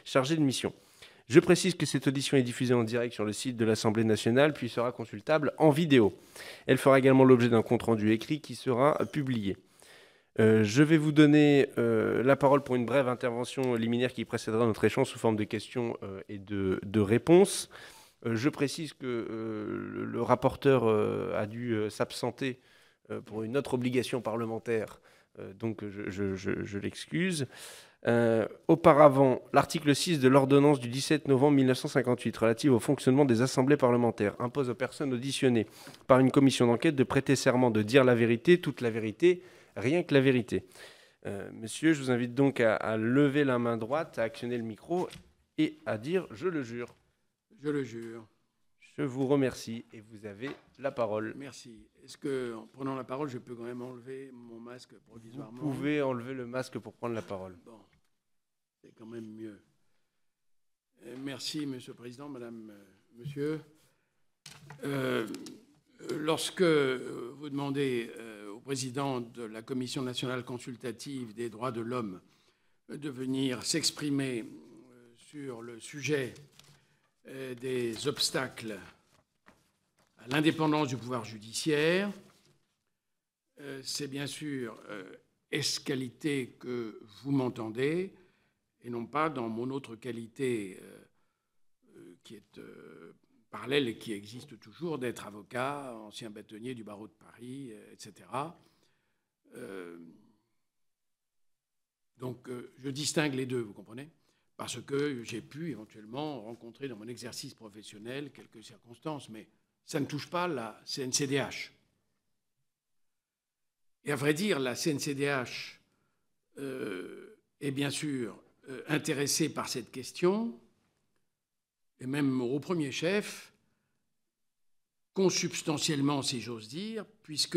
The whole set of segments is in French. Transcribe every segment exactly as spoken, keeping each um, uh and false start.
chargé de mission. Je précise que cette audition est diffusée en direct sur le site de l'Assemblée nationale, puis sera consultable en vidéo. Elle fera également l'objet d'un compte-rendu écrit qui sera publié. Euh, je vais vous donner euh, la parole pour une brève intervention liminaire qui précédera notre échange sous forme de questions euh, et de, de réponses. Euh, je précise que euh, le, le rapporteur euh, a dû euh, s'absenter euh, pour une autre obligation parlementaire, euh, donc je, je, je, je l'excuse. Euh, auparavant, l'article six de l'ordonnance du dix-sept novembre mille neuf cent cinquante-huit relative au fonctionnement des assemblées parlementaires impose aux personnes auditionnées par une commission d'enquête de prêter serment de dire la vérité, toute la vérité, rien que la vérité. Euh, monsieur, je vous invite donc à, à lever la main droite, à actionner le micro et à dire « je le jure ». Je le jure. Je vous remercie et vous avez la parole. Merci. Est-ce que, en prenant la parole, je peux quand même enlever mon masque provisoirement? Vous pouvez enlever le masque pour prendre la parole. Bon, c'est quand même mieux. Euh, merci, Monsieur le Président, Madame, euh, Monsieur. Euh, lorsque vous demandez euh, au Président de la Commission nationale consultative des droits de l'homme de venir s'exprimer euh, sur le sujet euh, des obstacles à l'indépendance du pouvoir judiciaire, euh, c'est bien sûr euh, est-ce qualité que vous m'entendez, et non pas dans mon autre qualité euh, euh, qui est euh, parallèle et qui existe toujours, d'être avocat, ancien bâtonnier du barreau de Paris, euh, et cetera. Euh, donc euh, je distingue les deux, vous comprenez ? Parce que j'ai pu éventuellement rencontrer dans mon exercice professionnel quelques circonstances, mais ça ne touche pas la C N C D H. Et à vrai dire, la C N C D H euh, est bien sûr euh, intéressée par cette question, et même au premier chef, consubstantiellement, si j'ose dire, puisque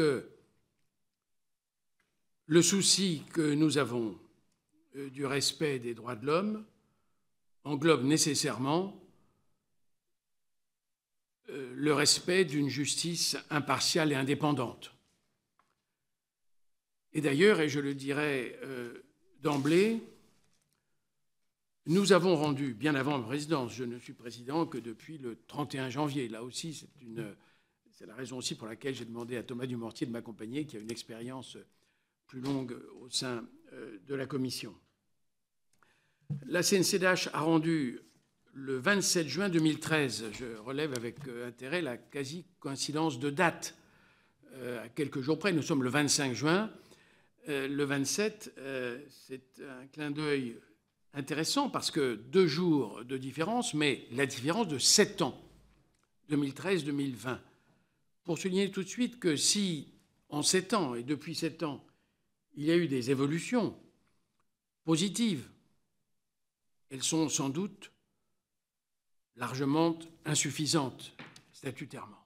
le souci que nous avons euh, du respect des droits de l'homme englobe nécessairement euh, le respect d'une justice impartiale et indépendante. Et d'ailleurs, et je le dirais euh, d'emblée, nous avons rendu, bien avant ma présidence, je ne suis président que depuis le trente et un janvier, là aussi c'est une, c'est la raison aussi pour laquelle j'ai demandé à Thomas Dumortier de m'accompagner, qui a une expérience plus longue au sein euh, de la commission. La C N C D H a rendu le vingt-sept juin deux mille treize, je relève avec intérêt la quasi-coïncidence de date, euh, à quelques jours près, nous sommes le vingt-cinq juin, euh, le vingt-sept, euh, c'est un clin d'œil intéressant parce que deux jours de différence, mais la différence de sept ans, deux mille treize deux mille vingt. Pour souligner tout de suite que si, en sept ans, et depuis sept ans, il y a eu des évolutions positives, elles sont sans doute largement insuffisantes statutairement.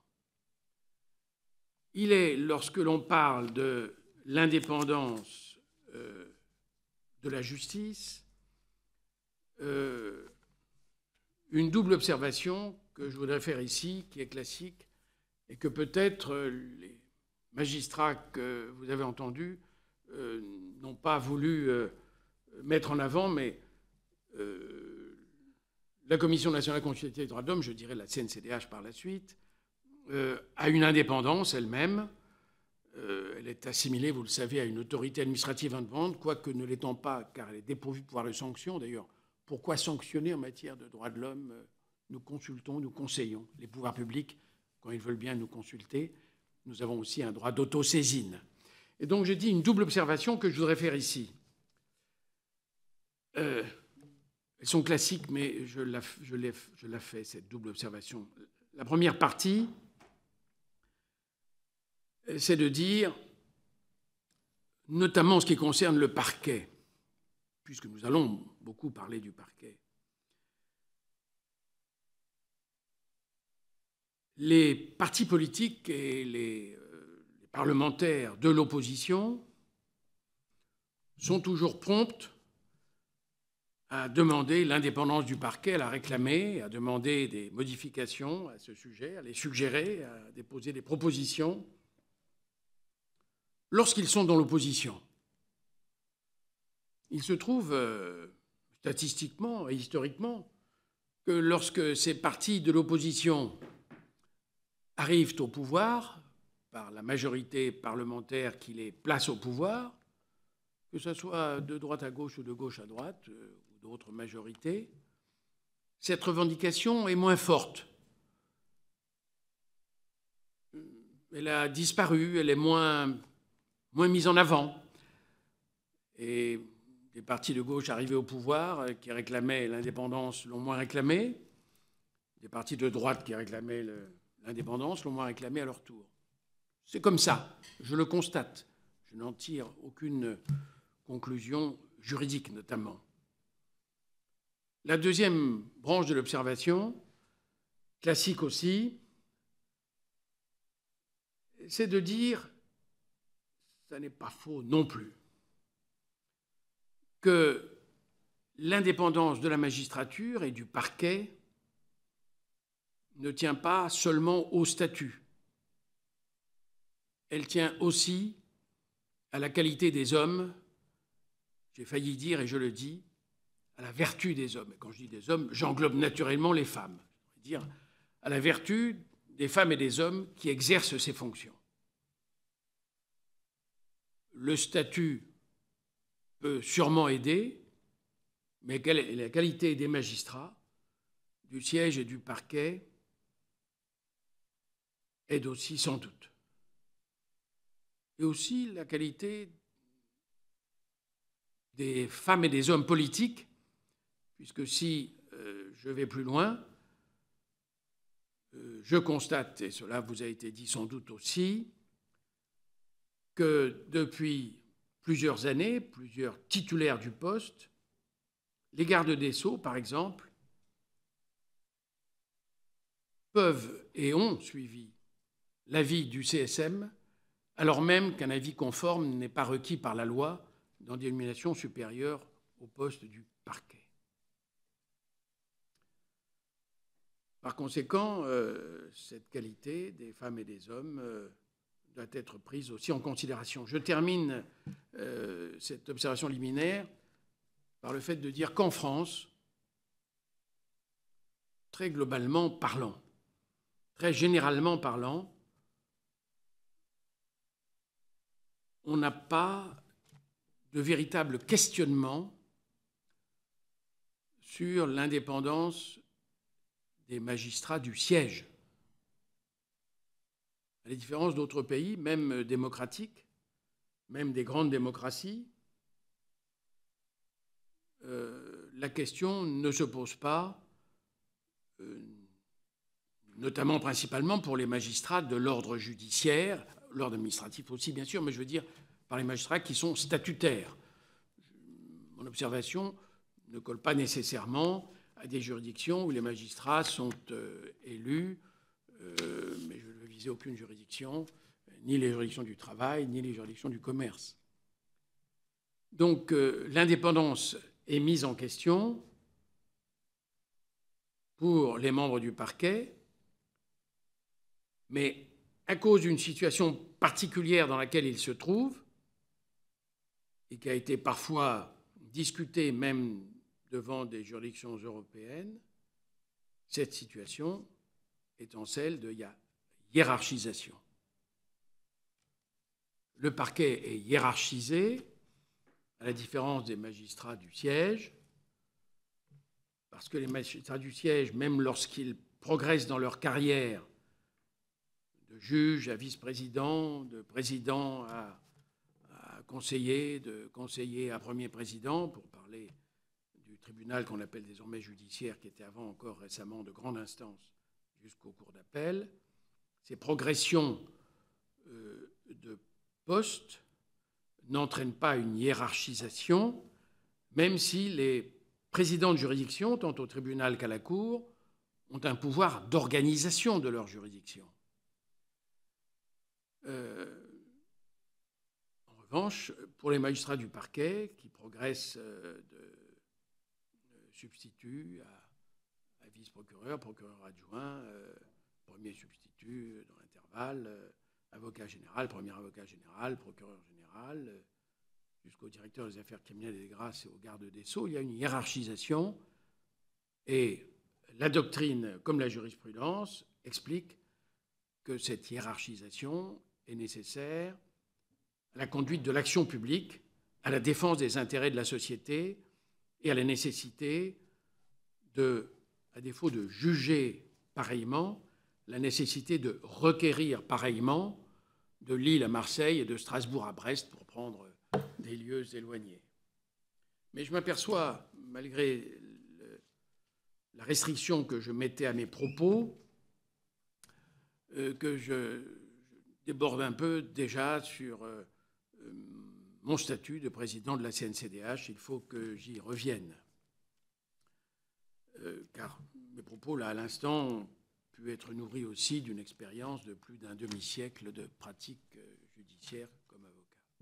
Il est, lorsque l'on parle de l'indépendance euh, de la justice, euh, une double observation que je voudrais faire ici, qui est classique, et que peut-être les magistrats que vous avez entendus euh, n'ont pas voulu euh, mettre en avant, mais Euh, la Commission nationale consultative des droits de l'homme, je dirais la C N C D H par la suite, euh, a une indépendance elle-même. Euh, elle est assimilée, vous le savez, à une autorité administrative indépendante, quoique ne l'étant pas, car elle est dépourvue de pouvoir de sanction. D'ailleurs, pourquoi sanctionner en matière de droits de l'homme? Nous consultons, nous conseillons les pouvoirs publics quand ils veulent bien nous consulter. Nous avons aussi un droit d'autosaisine. Et donc, j'ai dit une double observation que je voudrais faire ici. Euh, Elles sont classiques, mais je la, je, je la fais, cette double observation. La première partie, c'est de dire, notamment en ce qui concerne le parquet, puisque nous allons beaucoup parler du parquet, les partis politiques et les, euh, les parlementaires de l'opposition sont toujours prompts à demander l'indépendance du parquet, à la réclamer, à demander des modifications à ce sujet, à les suggérer, à déposer des propositions lorsqu'ils sont dans l'opposition. Il se trouve, euh, statistiquement et historiquement que lorsque ces partis de l'opposition arrivent au pouvoir, par la majorité parlementaire qui les place au pouvoir, que ce soit de droite à gauche ou de gauche à droite, euh, ou d'autres majorités, cette revendication est moins forte. Elle a disparu, elle est moins, moins mise en avant. Et des partis de gauche arrivés au pouvoir qui réclamaient l'indépendance l'ont moins réclamée. Des partis de droite qui réclamaient l'indépendance l'ont moins réclamée à leur tour. C'est comme ça, je le constate. Je n'en tire aucune conclusion juridique, notamment. La deuxième branche de l'observation, classique aussi, c'est de dire, ça n'est pas faux non plus, que l'indépendance de la magistrature et du parquet ne tient pas seulement au statut. Elle tient aussi à la qualité des hommes, j'ai failli dire, et je le dis, à la vertu des hommes. Et quand je dis des hommes, j'englobe naturellement les femmes. Je veux dire à la vertu des femmes et des hommes qui exercent ces fonctions. Le statut peut sûrement aider, mais la qualité des magistrats, du siège et du parquet aide aussi sans doute. Et aussi la qualité des femmes et des hommes politiques, puisque si euh, je vais plus loin, euh, je constate, et cela vous a été dit sans doute aussi, que depuis plusieurs années, plusieurs titulaires du poste, les gardes des Sceaux, par exemple, peuvent et ont suivi l'avis du C S M, alors même qu'un avis conforme n'est pas requis par la loi dans des nominations supérieures au poste du parquet. Par conséquent, euh, cette qualité des femmes et des hommes euh, doit être prise aussi en considération. Je termine euh, cette observation liminaire par le fait de dire qu'en France, très globalement parlant, très généralement parlant, on n'a pas de véritable questionnement sur l'indépendance des magistrats du siège. À la différence d'autres pays, même démocratiques, même des grandes démocraties, euh, la question ne se pose pas, euh, notamment principalement pour les magistrats de l'ordre judiciaire, l'ordre administratif aussi bien sûr, mais je veux dire par les magistrats qui sont statutaires. Mon observation ne colle pas nécessairement à des juridictions où les magistrats sont euh, élus, euh, mais je ne veux viser aucune juridiction, ni les juridictions du travail, ni les juridictions du commerce. Donc euh, l'indépendance est mise en question pour les membres du parquet, mais à cause d'une situation particulière dans laquelle ils se trouvent, et qui a été parfois discutée même devant des juridictions européennes, cette situation étant celle de hiérarchisation. Le parquet est hiérarchisé, à la différence des magistrats du siège, parce que les magistrats du siège, même lorsqu'ils progressent dans leur carrière, de juge à vice-président, de président à, à conseiller, de conseiller à premier président, pour parler du tribunal qu'on appelle désormais judiciaire, qui était avant encore récemment de grande instance jusqu'aux cours d'appel, ces progressions euh, de poste n'entraînent pas une hiérarchisation, même si les présidents de juridiction, tant au tribunal qu'à la cour, ont un pouvoir d'organisation de leur juridiction. Euh, en revanche, pour les magistrats du parquet, qui progressent de, de substitut à, à vice-procureur, procureur adjoint, euh, premier substitut dans l'intervalle, euh, avocat général, premier avocat général, procureur général, euh, jusqu'au directeur des affaires criminelles et des grâces et au garde des Sceaux, il y a une hiérarchisation. Et la doctrine, comme la jurisprudence, explique que cette hiérarchisation est nécessaire à la conduite de l'action publique, à la défense des intérêts de la société et à la nécessité de, à défaut de juger pareillement, la nécessité de requérir pareillement de Lille à Marseille et de Strasbourg à Brest, pour prendre des lieux éloignés. Mais je m'aperçois, malgré le, la restriction que je mettais à mes propos, euh, que je, je déborde un peu déjà sur euh, mon statut de président de la C N C D H. Il faut que j'y revienne. Euh, car mes propos, là, à l'instant, ont pu être nourris aussi d'une expérience de plus d'un demi-siècle de pratique judiciaire comme avocat.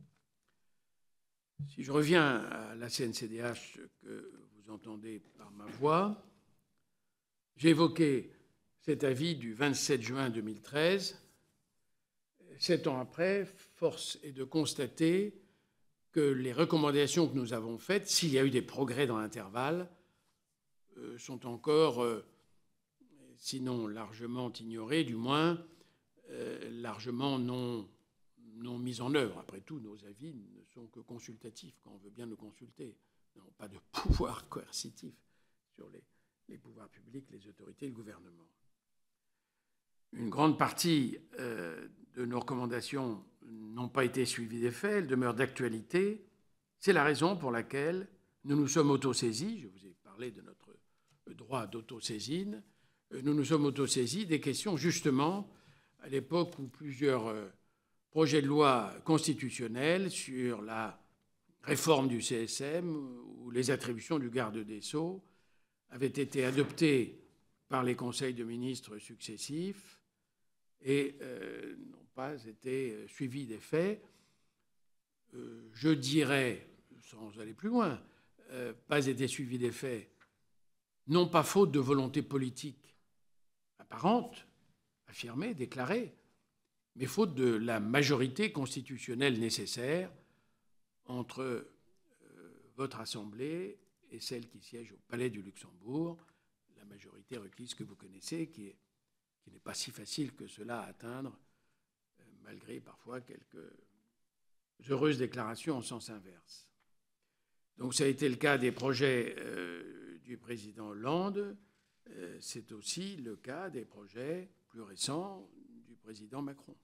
Si je reviens à la C N C D H que vous entendez par ma voix, j'ai évoqué cet avis du vingt-sept juin deux mille treize. Sept ans après, force est de constater que les recommandations que nous avons faites, s'il y a eu des progrès dans l'intervalle, euh, sont encore, euh, sinon largement ignorées, du moins euh, largement non, non mises en œuvre. Après tout, nos avis ne sont que consultatifs, quand on veut bien nous consulter. Nous n'avons pas de pouvoir coercitif sur les, les pouvoirs publics, les autorités, le gouvernement. Une grande partie euh, de nos recommandations n'ont pas été suivies d'effet, elles demeurent d'actualité. C'est la raison pour laquelle nous nous sommes autosaisis, je vous ai parlé de notre droit d'autosaisine, nous nous sommes autosaisis des questions justement à l'époque où plusieurs euh, projets de loi constitutionnels sur la réforme du C S M ou les attributions du garde des Sceaux avaient été adoptés par les conseils de ministres successifs et euh, n'ont pas été suivis d'effet. Euh, je dirais, sans aller plus loin, euh, pas été suivis d'effet, non pas faute de volonté politique apparente, affirmée, déclarée, mais faute de la majorité constitutionnelle nécessaire entre euh, votre Assemblée et celle qui siège au Palais du Luxembourg, la majorité requise que vous connaissez, qui est qui n'est pas si facile que cela à atteindre, euh, malgré parfois quelques heureuses déclarations en sens inverse. Donc ça a été le cas des projets euh, du président Hollande, euh, c'est aussi le cas des projets plus récents du président Macron.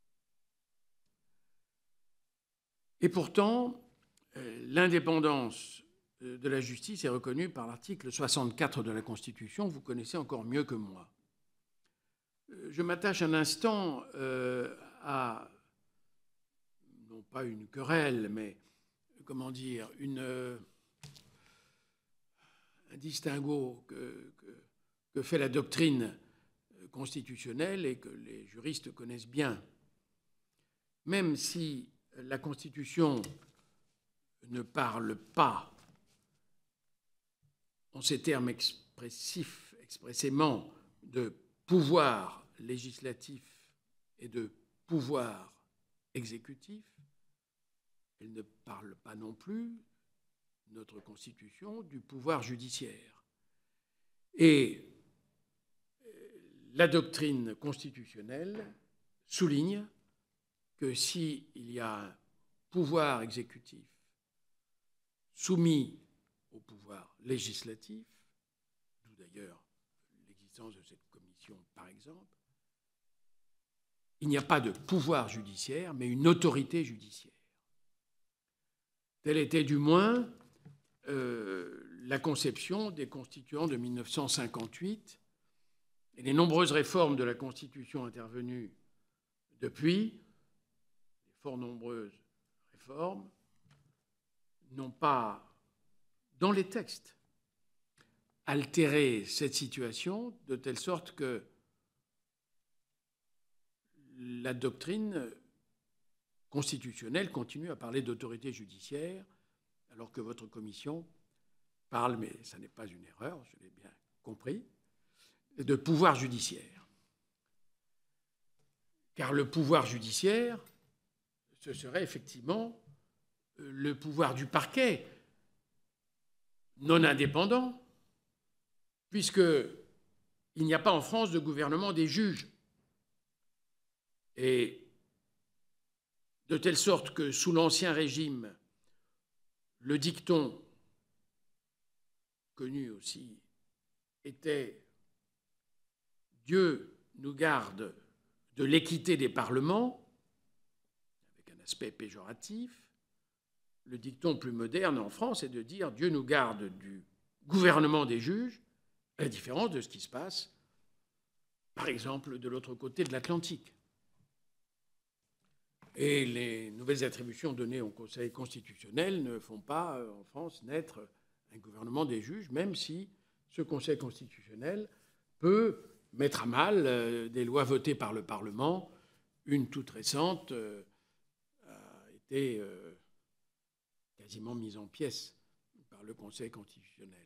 Et pourtant, euh, l'indépendance de la justice est reconnue par l'article soixante-quatre de la Constitution, vous connaissez encore mieux que moi. Je m'attache un instant euh, à, non pas une querelle, mais, comment dire, une, euh, un distinguo que, que, que fait la doctrine constitutionnelle et que les juristes connaissent bien. Même si la Constitution ne parle pas en ces termes expressifs, expressément, de pouvoir législatif et de pouvoir exécutif, elle ne parle pas non plus, notre Constitution, du pouvoir judiciaire. Et la doctrine constitutionnelle souligne que s'il y a un pouvoir exécutif soumis au pouvoir législatif, d'où d'ailleurs l'existence de cette commission par exemple, il n'y a pas de pouvoir judiciaire, mais une autorité judiciaire. Telle était du moins euh, la conception des constituants de mille neuf cent cinquante-huit et les nombreuses réformes de la Constitution intervenues depuis, les fort nombreuses réformes, n'ont pas, dans les textes, altéré cette situation de telle sorte que la doctrine constitutionnelle continue à parler d'autorité judiciaire, alors que votre commission parle, mais ça n'est pas une erreur, je l'ai bien compris, de pouvoir judiciaire. Car le pouvoir judiciaire, ce serait effectivement le pouvoir du parquet non indépendant, puisqu'il n'y a pas en France de gouvernement des juges. Et de telle sorte que sous l'Ancien Régime, le dicton, connu aussi, était « Dieu nous garde de l'équité des parlements », avec un aspect péjoratif. Le dicton plus moderne en France est de dire « Dieu nous garde du gouvernement des juges », à la différence de ce qui se passe, par exemple, de l'autre côté de l'Atlantique. Et les nouvelles attributions données au Conseil constitutionnel ne font pas, en France, naître un gouvernement des juges, même si ce Conseil constitutionnel peut mettre à mal des lois votées par le Parlement. Une toute récente a été quasiment mise en pièces par le Conseil constitutionnel.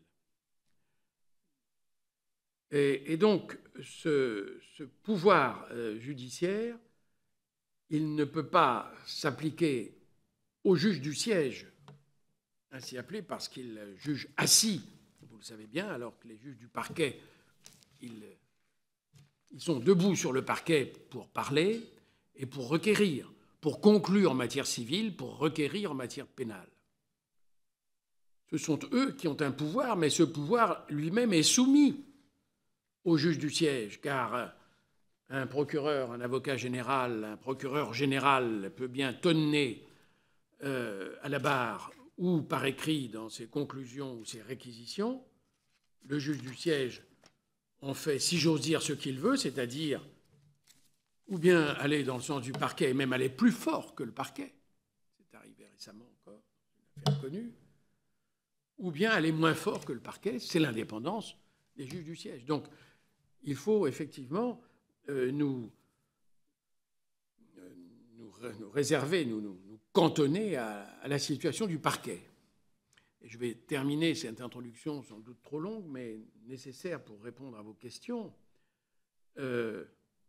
Et, et donc, ce, ce pouvoir euh, judiciaire, il ne peut pas s'appliquer aux juges du siège, ainsi appelés parce qu'ils jugent assis, vous le savez bien, alors que les juges du parquet, ils, ils sont debout sur le parquet pour parler et pour requérir, pour conclure en matière civile, pour requérir en matière pénale. Ce sont eux qui ont un pouvoir, mais ce pouvoir lui-même est soumis au juge du siège, car un procureur, un avocat général, un procureur général peut bien tonner euh, à la barre ou par écrit dans ses conclusions ou ses réquisitions. Le juge du siège en fait, si j'ose dire, ce qu'il veut, c'est-à-dire ou bien aller dans le sens du parquet et même aller plus fort que le parquet, c'est arrivé récemment encore, une affaire connue, ou bien aller moins fort que le parquet, c'est l'indépendance des juges du siège. Donc, il faut effectivement euh, nous, euh, nous, nous réserver, nous, nous, nous cantonner à, à la situation du parquet. Et je vais terminer cette introduction sans doute trop longue, mais nécessaire pour répondre à vos questions, euh,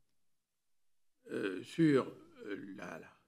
euh, sur la, la,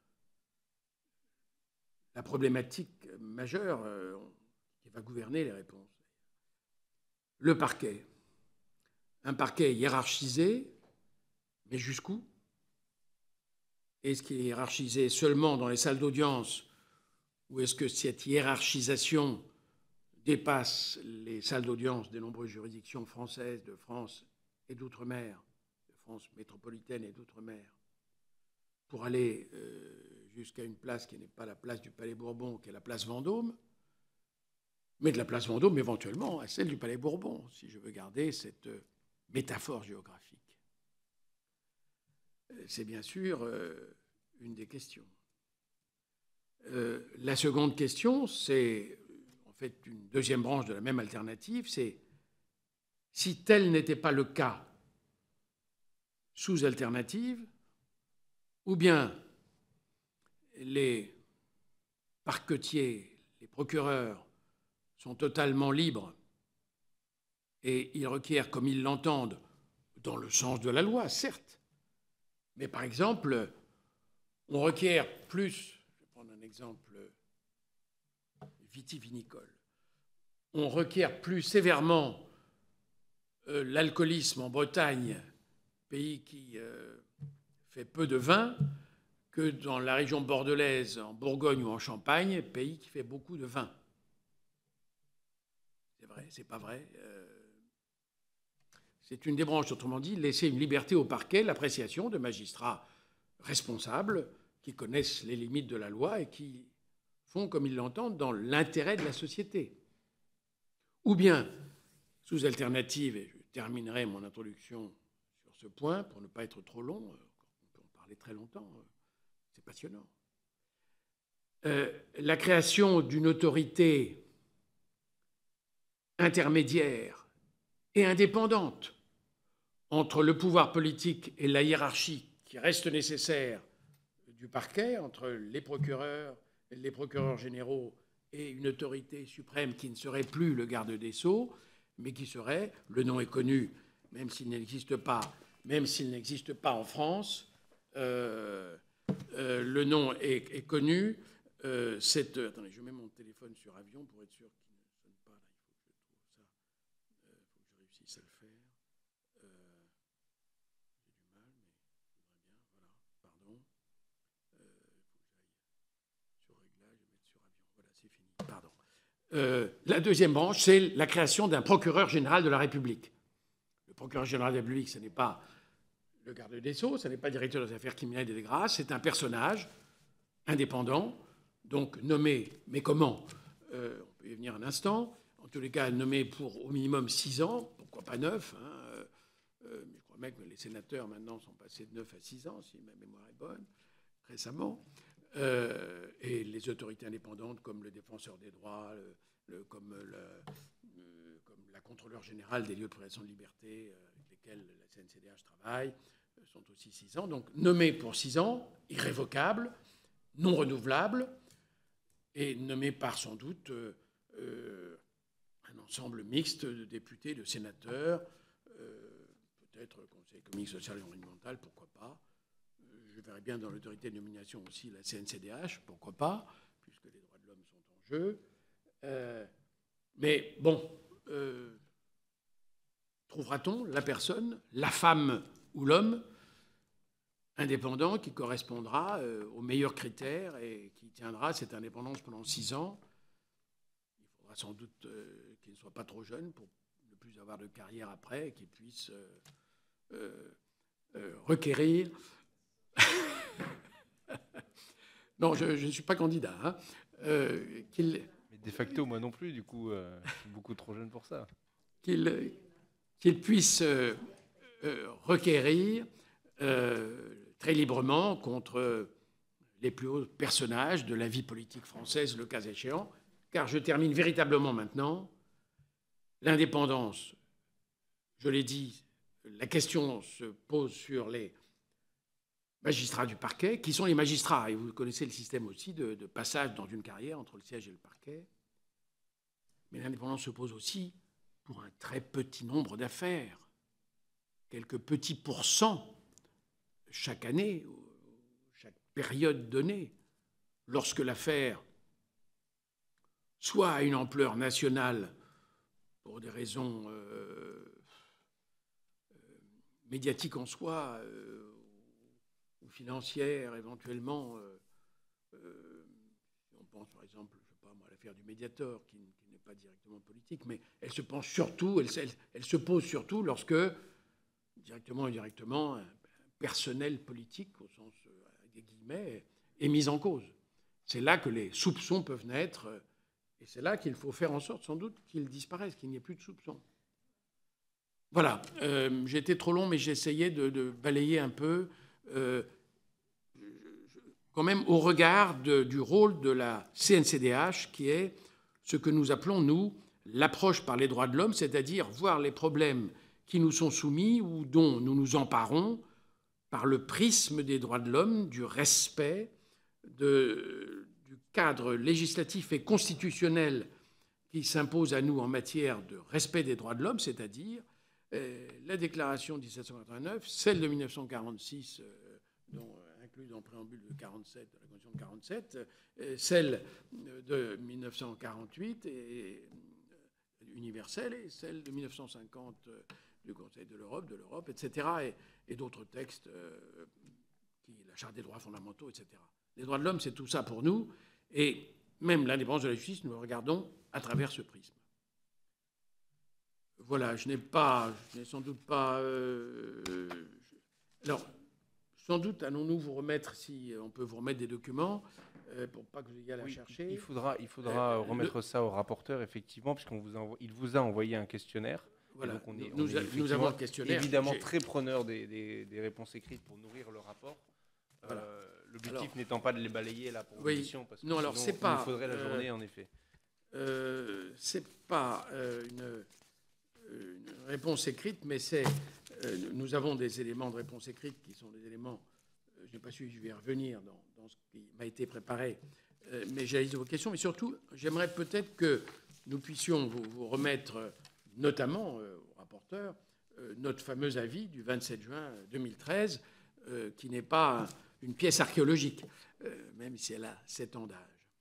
la problématique majeure euh, qui va gouverner les réponses. Le parquet. Un parquet hiérarchisé, mais jusqu'où? Est-ce qu'il est hiérarchisé seulement dans les salles d'audience ou est-ce que cette hiérarchisation dépasse les salles d'audience des nombreuses juridictions françaises de France et d'outre-mer, de France métropolitaine et d'outre-mer, pour aller euh, jusqu'à une place qui n'est pas la place du Palais Bourbon, qui est la place Vendôme, mais de la place Vendôme éventuellement à celle du Palais Bourbon, si je veux garder cette métaphore géographique. C'est bien sûr euh, une des questions. Euh, la seconde question, c'est en fait une deuxième branche de la même alternative, c'est si tel n'était pas le cas, sous alternative, ou bien les parquetiers, les procureurs sont totalement libres et ils requièrent comme ils l'entendent, dans le sens de la loi, certes, mais par exemple, on requiert plus, je vais prendre un exemple vitivinicole, on requiert plus sévèrement euh, l'alcoolisme en Bretagne, pays qui euh, fait peu de vin, que dans la région bordelaise, en Bourgogne ou en Champagne, pays qui fait beaucoup de vin. C'est vrai, c'est pas vrai. Euh, c'est une des branches, autrement dit, laisser une liberté au parquet, l'appréciation de magistrats responsables qui connaissent les limites de la loi et qui font comme ils l'entendent dans l'intérêt de la société. Ou bien, sous alternative, et je terminerai mon introduction sur ce point pour ne pas être trop long, on peut en parler très longtemps, c'est passionnant. Euh, la création d'une autorité intermédiaire et indépendante entre le pouvoir politique et la hiérarchie qui reste nécessaire du parquet, entre les procureurs, les procureurs généraux et une autorité suprême qui ne serait plus le garde des Sceaux, mais qui serait, le nom est connu, même s'il n'existe pas, même s'il n'existe pas en France, euh, euh, le nom est, est connu, Euh, cette, euh, attendez, je mets mon téléphone sur avion pour être sûr qu'il ne sonne pas. Là, il faut que je trouve ça. Il euh, faut que je réussisse à le faire. Euh, J'ai du mal, mais je voudrais bien. Voilà, pardon. Euh, il faut que j'aille sur réglage et mettre sur avion. Voilà, c'est fini. Pardon. Euh, la deuxième branche, c'est la création d'un procureur général de la République. Le procureur général de la République, ce n'est pas le garde des Sceaux, ce n'est pas le directeur des affaires criminelles et des grâces, c'est un personnage indépendant, donc nommé, mais comment euh, on peut y venir un instant, en tous les cas nommé pour au minimum six ans, pourquoi pas neuf, hein, euh, euh, je crois même que les sénateurs maintenant sont passés de neuf à six ans, si ma mémoire est bonne, récemment, euh, et les autorités indépendantes comme le défenseur des droits, le, le, comme, le, euh, comme la contrôleur générale des lieux de privation de liberté, euh, avec lesquels la C N C D H travaille, euh, sont aussi six ans, donc nommé pour six ans, irrévocable, non renouvelable, et nommé par sans doute euh, euh, un ensemble mixte de députés, de sénateurs, euh, peut-être Conseil économique, social et environnemental, pourquoi pas. Euh, je verrais bien dans l'autorité de nomination aussi la C N C D H, pourquoi pas, puisque les droits de l'homme sont en jeu. Euh, mais bon, euh, trouvera-t-on la personne, la femme ou l'homme indépendant qui correspondra euh, aux meilleurs critères et qui tiendra cette indépendance pendant six ans. Il faudra sans doute euh, qu'il ne soit pas trop jeune pour ne plus avoir de carrière après et qu'il puisse euh, euh, euh, requérir. Non, je ne suis pas candidat. Hein. Euh, qu'il... Mais de facto, moi non plus, du coup, euh, je suis beaucoup trop jeune pour ça. Qu'il, qu'il puisse euh, euh, requérir euh, très librement contre les plus hauts personnages de la vie politique française, le cas échéant, car je termine véritablement maintenant. L'indépendance, je l'ai dit, la question se pose sur les magistrats du parquet, qui sont les magistrats, et vous connaissez le système aussi de, de passage dans une carrière entre le siège et le parquet. Mais l'indépendance se pose aussi pour un très petit nombre d'affaires, quelques petits pourcents chaque année, chaque période donnée, lorsque l'affaire soit à une ampleur nationale pour des raisons euh, euh, médiatiques en soi euh, ou financières éventuellement. Euh, euh, on pense par exemple, je sais pas moi, à l'affaire du Mediator, qui, qui n'est pas directement politique, mais elle se pense surtout, elle, elle, elle se pose surtout lorsque, directement ou indirectement, un personnel politique, au sens euh, des guillemets, est mis en cause. C'est là que les soupçons peuvent naître, et c'est là qu'il faut faire en sorte, sans doute, qu'ils disparaissent, qu'il n'y ait plus de soupçons. Voilà, euh, j'ai été trop long, mais j'ai essayé de, de balayer un peu, euh, quand même au regard de, du rôle de la C N C D H, qui est ce que nous appelons, nous, l'approche par les droits de l'homme, c'est-à-dire voir les problèmes qui nous sont soumis ou dont nous nous emparons par le prisme des droits de l'homme, du respect de, du cadre législatif et constitutionnel qui s'impose à nous en matière de respect des droits de l'homme, c'est-à-dire euh, la déclaration de dix-sept cent quatre-vingt-neuf, celle de mille neuf cent quarante-six, euh, dont, inclus dans le préambule de quarante-sept, de la Constitution de quarante-sept, euh, celle de mille neuf cent quarante-huit, et, euh, universelle, et celle de mille neuf cent cinquante euh, du Conseil de l'Europe, de l'Europe, et cetera, et, et d'autres textes, euh, qui, la Charte des droits fondamentaux, et cetera. Les droits de l'homme, c'est tout ça pour nous, et même l'indépendance de la justice, nous le regardons à travers ce prisme. Voilà, je n'ai pas, je n'ai sans doute pas... Euh, je, alors, sans doute, allons-nous vous remettre, si on peut vous remettre des documents, euh, pour pas que vous ayez à la oui, chercher. Il faudra, il faudra euh, remettre le... ça au rapporteur, effectivement, puisqu'il vous, envo... vous a envoyé un questionnaire. Voilà, donc on est, nous, on est nous avons le questionnaire. Évidemment très preneur des, des, des réponses écrites pour nourrir le rapport. Voilà. Euh, L'objectif n'étant pas de les balayer là pour oui, l'émission, parce que non, alors, sinon, pas, il nous faudrait la journée, euh, en effet. Euh, c'est pas euh, une, une réponse écrite, mais c'est... Euh, nous avons des éléments de réponse écrite qui sont des éléments... Euh, je n'ai pas su, je vais revenir dans, dans ce qui m'a été préparé, euh, mais j'ai la liste de vos questions. Mais surtout, j'aimerais peut-être que nous puissions vous, vous remettre, notamment euh, au rapporteur, euh, notre fameux avis du vingt-sept juin deux mille treize, euh, qui n'est pas une pièce archéologique, euh, même si elle a sept ans d'âge.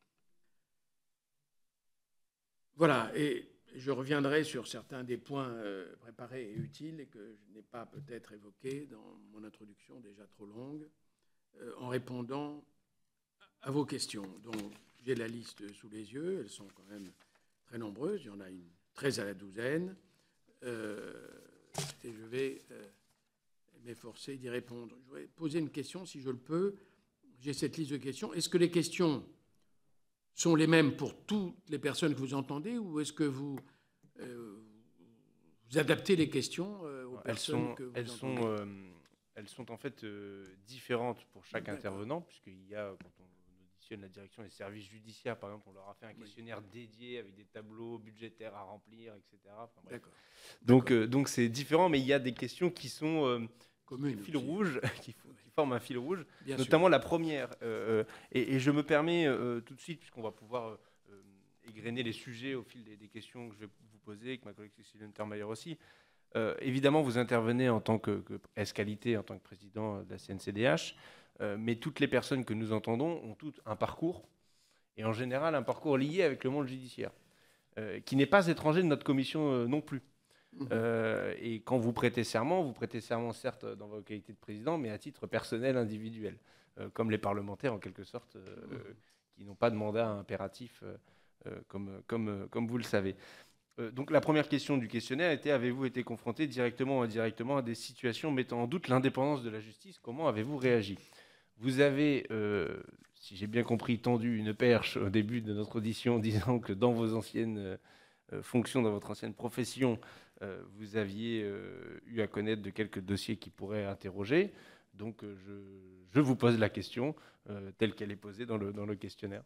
Voilà, et je reviendrai sur certains des points euh, préparés et utiles et que je n'ai pas peut-être évoqués dans mon introduction déjà trop longue, euh, en répondant à vos questions. Donc, j'ai la liste sous les yeux, elles sont quand même très nombreuses, il y en a une treize à la douzaine, euh, et je vais euh, m'efforcer d'y répondre. Je voudrais poser une question, si je le peux. J'ai cette liste de questions. Est-ce que les questions sont les mêmes pour toutes les personnes que vous entendez, ou est-ce que vous, euh, vous adaptez les questions euh, aux elles personnes sont, que vous elles entendez sont, euh, elles sont en fait euh, différentes pour chaque intervenant, puisqu'il y a, quand on auditionne la direction des services judiciaires, par exemple, on leur a fait un questionnaire oui. dédié avec des tableaux budgétaires à remplir, et cetera. Enfin, D'accord. Donc, euh, donc c'est différent, mais il y a des questions qui sont euh, communes, fil rouge, qui, qui forment un fil rouge, Bien notamment sûr. la première. Euh, et, et je me permets euh, tout de suite, puisqu'on va pouvoir euh, égrener les sujets au fil des, des questions que je vais vous poser, avec ma collègue Cécile Untermaier aussi. Euh, évidemment, vous intervenez en tant que, que S-qualité, en tant que président de la C N C D H, euh, mais toutes les personnes que nous entendons ont toutes un parcours, et en général un parcours lié avec le monde judiciaire, euh, qui n'est pas étranger de notre commission euh, non plus. Mmh. Euh, et quand vous prêtez serment, vous prêtez serment certes dans votre qualité de président, mais à titre personnel, individuel, euh, comme les parlementaires en quelque sorte, euh, mmh. qui n'ont pas de mandat impératif, euh, euh, comme, comme, comme vous le savez. Donc la première question du questionnaire était: avez-vous été confronté directement ou indirectement à des situations mettant en doute l'indépendance de la justice? Comment avez-vous réagi? Vous avez, euh, si j'ai bien compris, tendu une perche au début de notre audition, disant que dans vos anciennes euh, fonctions, dans votre ancienne profession, euh, vous aviez euh, eu à connaître de quelques dossiers qui pourraient interroger. Donc euh, je, je vous pose la question euh, telle qu'elle est posée dans le, dans le questionnaire.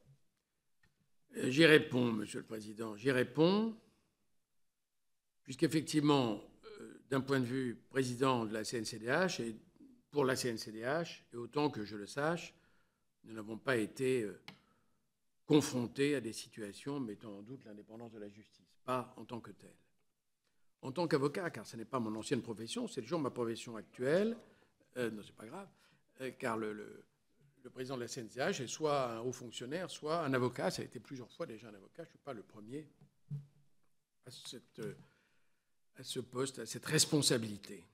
J'y réponds, Monsieur le Président, j'y réponds. Puisqu'effectivement, euh, d'un point de vue président de la C N C D H, et pour la C N C D H, et autant que je le sache, nous n'avons pas été euh, confrontés à des situations mettant en doute l'indépendance de la justice, pas en tant que telle. En tant qu'avocat, car ce n'est pas mon ancienne profession, c'est toujours ma profession actuelle, euh, non, c'est pas grave, euh, car le, le, le président de la C N C D H est soit un haut fonctionnaire, soit un avocat. Ça a été plusieurs fois déjà un avocat, je ne suis pas le premier à cette... Euh, à ce poste, à cette responsabilité.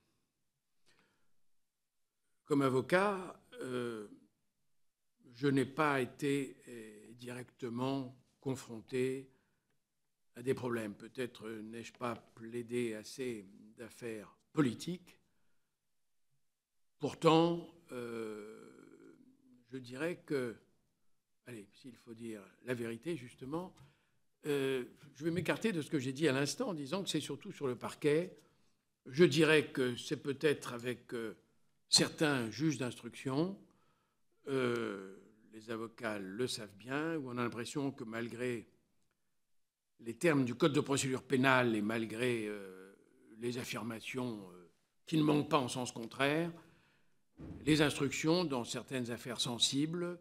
Comme avocat, euh, je n'ai pas été euh, directement confronté à des problèmes. Peut-être n'ai-je pas plaidé assez d'affaires politiques. Pourtant, euh, je dirais que, allez, s'il faut dire la vérité, justement, Euh, je vais m'écarter de ce que j'ai dit à l'instant en disant que c'est surtout sur le parquet. Je dirais que c'est peut-être avec euh, certains juges d'instruction, euh, les avocats le savent bien, où on a l'impression que malgré les termes du Code de procédure pénale et malgré euh, les affirmations euh, qui ne manquent pas en sens contraire, les instructions dans certaines affaires sensibles,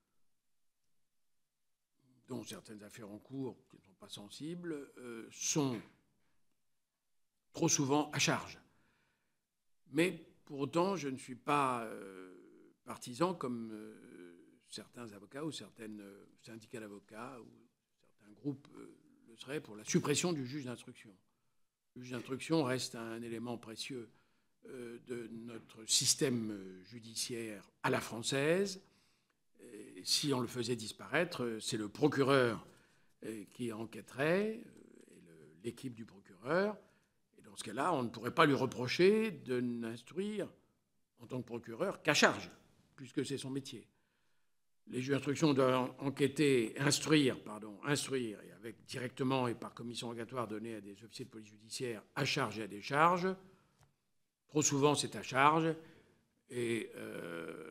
dont certaines affaires en cours qui ne sont pas sensibles, euh, sont trop souvent à charge. Mais pour autant, je ne suis pas euh, partisan, comme euh, certains avocats ou certains euh, syndicats d'avocats ou certains groupes euh, le seraient, pour la suppression du juge d'instruction. Le juge d'instruction reste un élément précieux euh, de notre système judiciaire à la française. Et si on le faisait disparaître, c'est le procureur qui enquêterait, et l'équipe du procureur. Et dans ce cas-là, on ne pourrait pas lui reprocher de n'instruire en tant que procureur qu'à charge, puisque c'est son métier. Les juges d'instruction doivent enquêter, instruire, pardon, instruire, et avec directement et par commission rogatoire donnée à des officiers de police judiciaire à charge et à décharge. Trop souvent, c'est à charge. Et euh,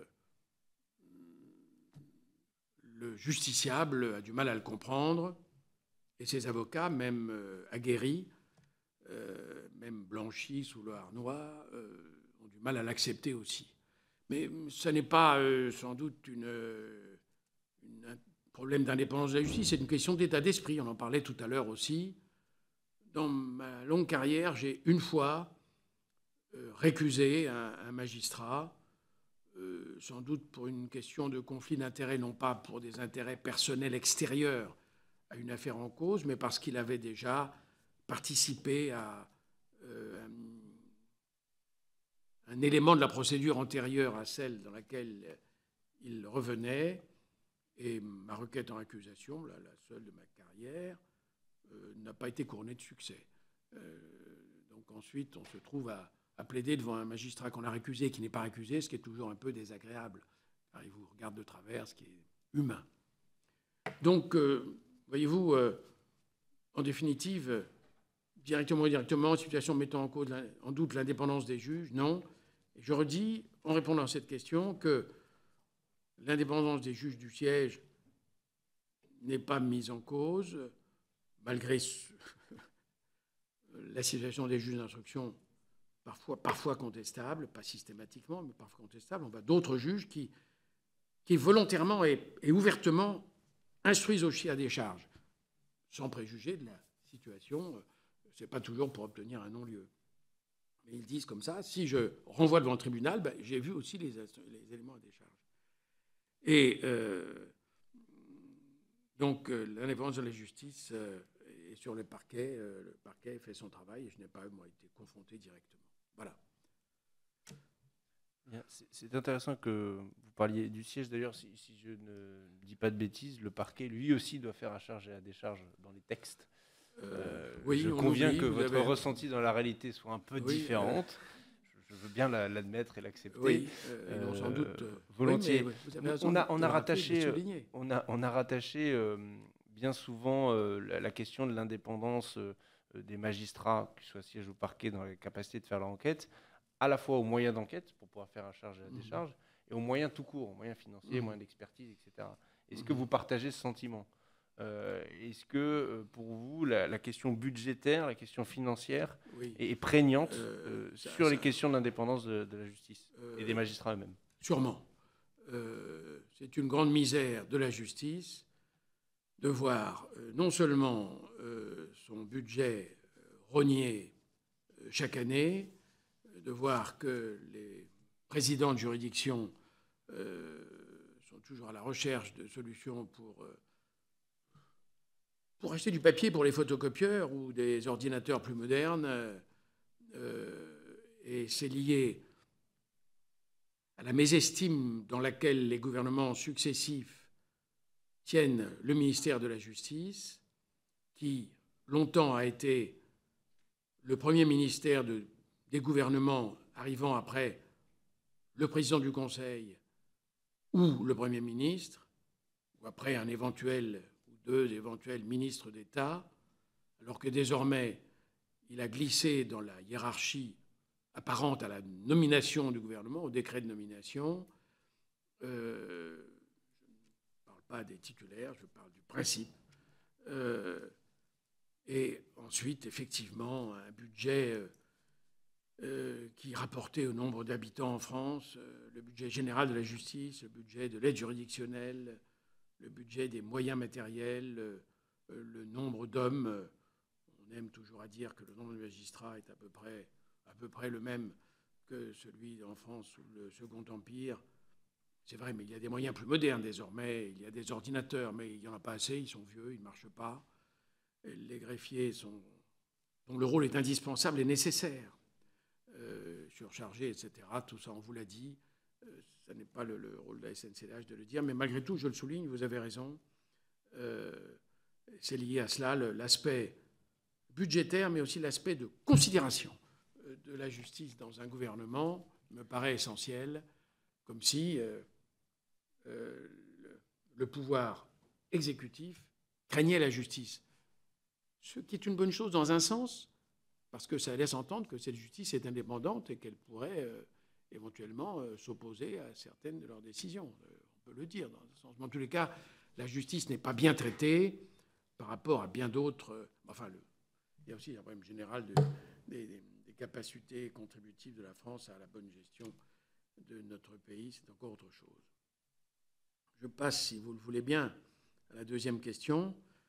le justiciable a du mal à le comprendre, et ses avocats, même euh, aguerris, euh, même blanchis sous le harnois, euh, ont du mal à l'accepter aussi. Mais ce n'est pas euh, sans doute une, une, un problème d'indépendance de la justice, c'est une question d'état d'esprit. On en parlait tout à l'heure aussi. Dans ma longue carrière, j'ai une fois euh, récusé un, un magistrat, Euh, sans doute pour une question de conflit d'intérêts, non pas pour des intérêts personnels extérieurs à une affaire en cause, mais parce qu'il avait déjà participé à euh, un, un élément de la procédure antérieure à celle dans laquelle il revenait. Et ma requête en accusation, la, la seule de ma carrière, euh, n'a pas été couronnée de succès. Euh, donc ensuite, on se trouve à, à plaider devant un magistrat qu'on a récusé, qui n'est pas récusé, ce qui est toujours un peu désagréable. Alors, il vous regarde de travers, ce qui est humain. Donc, euh, voyez-vous, euh, en définitive, euh, directement ou indirectement, situation mettant en, cause, en doute l'indépendance des juges, non. Et je redis, en répondant à cette question, que l'indépendance des juges du siège n'est pas mise en cause, malgré la situation des juges d'instruction, parfois, parfois contestable, pas systématiquement, mais parfois contestable. On voit d'autres juges qui, qui volontairement et, et ouvertement instruisent aussi à des charges, sans préjuger de la situation. Ce n'est pas toujours pour obtenir un non-lieu. Mais ils disent comme ça, si je renvoie devant le tribunal, ben, j'ai vu aussi les, les éléments à décharge. Et euh, donc, euh, l'indépendance de la justice euh, est sur le parquet. Euh, le parquet fait son travail et je n'ai pas, moi, été confronté directement. Voilà. C'est intéressant que vous parliez du siège. D'ailleurs, si, si je ne dis pas de bêtises, le parquet, lui aussi, doit faire à charge et à décharge dans les textes. Euh, oui, je conviens oublie, que votre avez... ressenti dans la réalité soit un peu oui, différente. Euh... Je veux bien l'admettre et l'accepter. Oui, euh, non, sans doute. Euh, volontiers. Oui, vous avez raison on, a, on, a rappeler, rattaché, on, a, on a rattaché euh, bien souvent euh, la, la question de l'indépendance euh, des magistrats, qu'ils soient siège ou parquet, dans la capacité de faire leur enquête, à la fois aux moyens d'enquête, pour pouvoir faire à charge et à décharge, mmh. et aux moyens tout court, aux moyens financiers, mmh. moyens d'expertise, et cetera. Est-ce mmh. que vous partagez ce sentiment ? Euh, Est-ce que, euh, pour vous, la, la question budgétaire, la question financière oui. est, est prégnante euh, euh, ça, sur ça, les questions de l'indépendance de, de la justice euh, et des magistrats eux-mêmes ? Sûrement. Euh, c'est une grande misère de la justice de voir euh, non seulement euh, son budget euh, rogné euh, chaque année, de voir que les présidents de juridiction euh, sont toujours à la recherche de solutions pour... Euh, Pour acheter du papier pour les photocopieurs ou des ordinateurs plus modernes, euh, et c'est lié à la mésestime dans laquelle les gouvernements successifs tiennent le ministère de la Justice, qui longtemps a été le premier ministère de, des gouvernements arrivant après le président du Conseil ou le Premier ministre, ou après un éventuel... deux éventuels ministres d'État, alors que désormais, il a glissé dans la hiérarchie apparente à la nomination du gouvernement, au décret de nomination. Euh, je ne parle pas des titulaires, je parle du principe. Euh, et ensuite, effectivement, un budget euh, qui rapportait au nombre d'habitants en France, euh, le budget général de la justice, le budget de l'aide juridictionnelle, le budget des moyens matériels, euh, le nombre d'hommes. Euh, on aime toujours à dire que le nombre de magistrats est à peu près, à peu près le même que celui en France sous le Second Empire. C'est vrai, mais il y a des moyens plus modernes désormais. Il y a des ordinateurs, mais il n'y en a pas assez, ils sont vieux, ils ne marchent pas. Et les greffiers, sont, dont le rôle est indispensable et nécessaire, euh, surchargés, et cetera. Tout ça, on vous l'a dit. Ce n'est pas le, le rôle de la S N C H de le dire, mais malgré tout, je le souligne, vous avez raison, euh, c'est lié à cela, l'aspect budgétaire, mais aussi l'aspect de considération de la justice dans un gouvernement me paraît essentiel, comme si euh, euh, le, le pouvoir exécutif craignait la justice. Ce qui est une bonne chose dans un sens, parce que ça laisse entendre que cette justice est indépendante et qu'elle pourrait... Euh, éventuellement euh, s'opposer à certaines de leurs décisions. Euh, on peut le dire dans ce sens. Mais en tous les cas, la justice n'est pas bien traitée par rapport à bien d'autres... Euh, enfin, le, il y a aussi un problème général de, des, des, des capacités contributives de la France à la bonne gestion de notre pays. C'est encore autre chose. Je passe, si vous le voulez bien, à la deuxième question.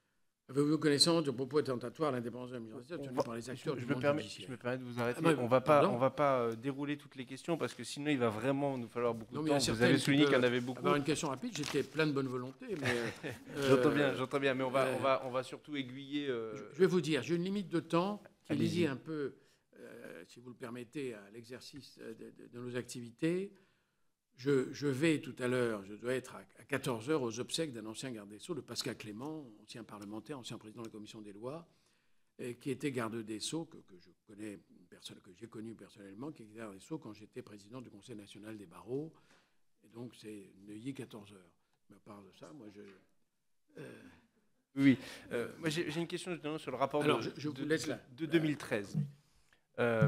Avez-vous connaissance de propos attentatoires à l'indépendance de l'administration tenus va, par les acteurs je, du je me monde permets, judiciaire? je me permets de vous arrêter. Ah, bah, on va pas, pardon on va pas euh, dérouler toutes les questions parce que sinon il va vraiment nous falloir beaucoup Non, de mais il y temps. a Vous certaines avez qui souligné qu'il y en peuvent avait beaucoup. avoir une question rapide, j'étais plein de bonne volonté, mais... euh, J'entends bien, j'entends bien, mais on va, euh, on va, on va surtout aiguiller. euh, Je je vais vous dire, j'ai une limite de temps qui est Allez-y. liée un peu, euh, si vous le permettez, à l'exercice de, de- de nos activités. Je, je vais tout à l'heure, je dois être à, à quatorze heures aux obsèques d'un ancien garde des Sceaux, de Pascal Clément, ancien parlementaire, ancien président de la commission des lois, et qui était garde des Sceaux, que, que je connais, personne, que j'ai connu personnellement, qui était garde des Sceaux quand j'étais président du Conseil national des barreaux. Et donc c'est Neuilly, quatorze heures. Mais à part de ça, moi je... euh, Oui, euh, moi j'ai j'ai une question justement sur le rapport Alors, de, je- je vous de- laisse de- là. de deux mille treize. Euh,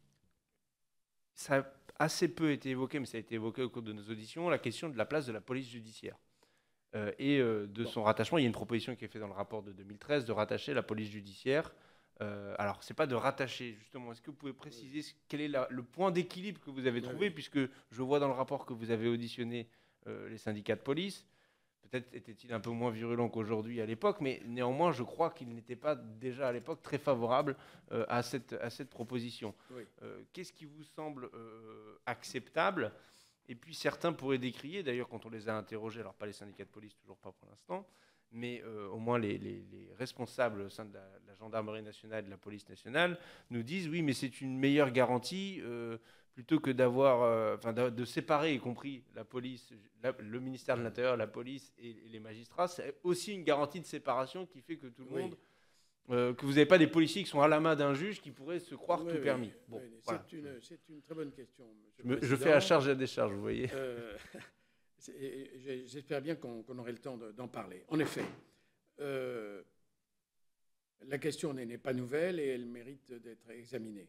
ça a assez peu été évoqué, mais ça a été évoqué au cours de nos auditions, la question de la place de la police judiciaire. Euh, et euh, de Bon. son rattachement, il y a une proposition qui est faite dans le rapport de deux mille treize de rattacher la police judiciaire. Euh, alors, c'est pas de rattacher, justement. Est-ce que vous pouvez préciser ce- quel est la- le point d'équilibre que vous avez Oui, trouvé, oui. puisque je vois dans le rapport que vous avez auditionné euh, les syndicats de police. Peut-être était-il un peu moins virulent qu'aujourd'hui à l'époque, mais néanmoins, je crois qu'il n'était pas déjà à l'époque très favorable euh, à, cette, à cette proposition. Oui. Euh, Qu'est-ce qui vous semble euh, acceptable? Et puis certains pourraient décrier, d'ailleurs quand on les a interrogés, alors pas les syndicats de police, toujours pas pour l'instant, mais euh, au moins les, les- les responsables au sein de la, la gendarmerie nationale et de la police nationale nous disent oui, mais c'est une meilleure garantie euh, plutôt que d'avoir, euh, enfin de, de séparer, y compris la police, la- le ministère de l'Intérieur, la police et, et les magistrats. C'est aussi une garantie de séparation qui fait que tout le Oui. monde, euh, que vous n'avez pas des policiers qui sont à la main d'un juge qui pourraient se croire Oui, tout oui, permis. Bon, oui, voilà. c'est une, c'est une très bonne question, monsieur Je, me- le je fais Président. à charge et à décharge, vous voyez. Euh, c'est- et j'ai- J'espère bien qu'on qu'on aurait le temps de- d'en parler. En effet, euh, la question n'est n'est pas nouvelle et elle mérite d'être examinée.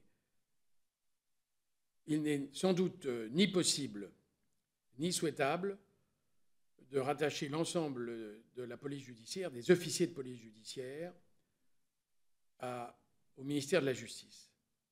Il n'est sans doute euh, ni possible ni souhaitable de rattacher l'ensemble de la police judiciaire, des officiers de police judiciaire, à- au ministère de la Justice.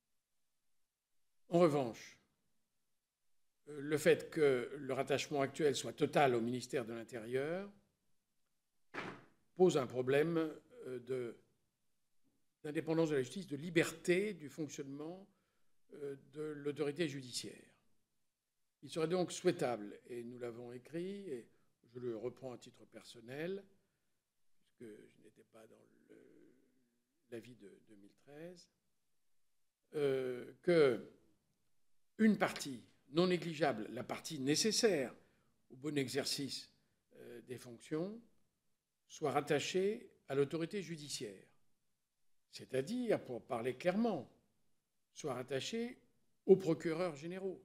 En revanche, euh, le fait que le rattachement actuel soit total au ministère de l'Intérieur pose un problème euh, de- d'indépendance de la justice, de liberté du fonctionnement euh, de l'autorité judiciaire. Il serait donc souhaitable, et nous l'avons écrit, et je le reprends à titre personnel, puisque je n'étais pas dans le- l'avis de deux mille treize, euh, que une partie non négligeable, la partie nécessaire au bon exercice euh, des fonctions, soit rattachée à l'autorité judiciaire. C'est-à-dire, pour parler clairement, soit rattachée aux procureurs généraux.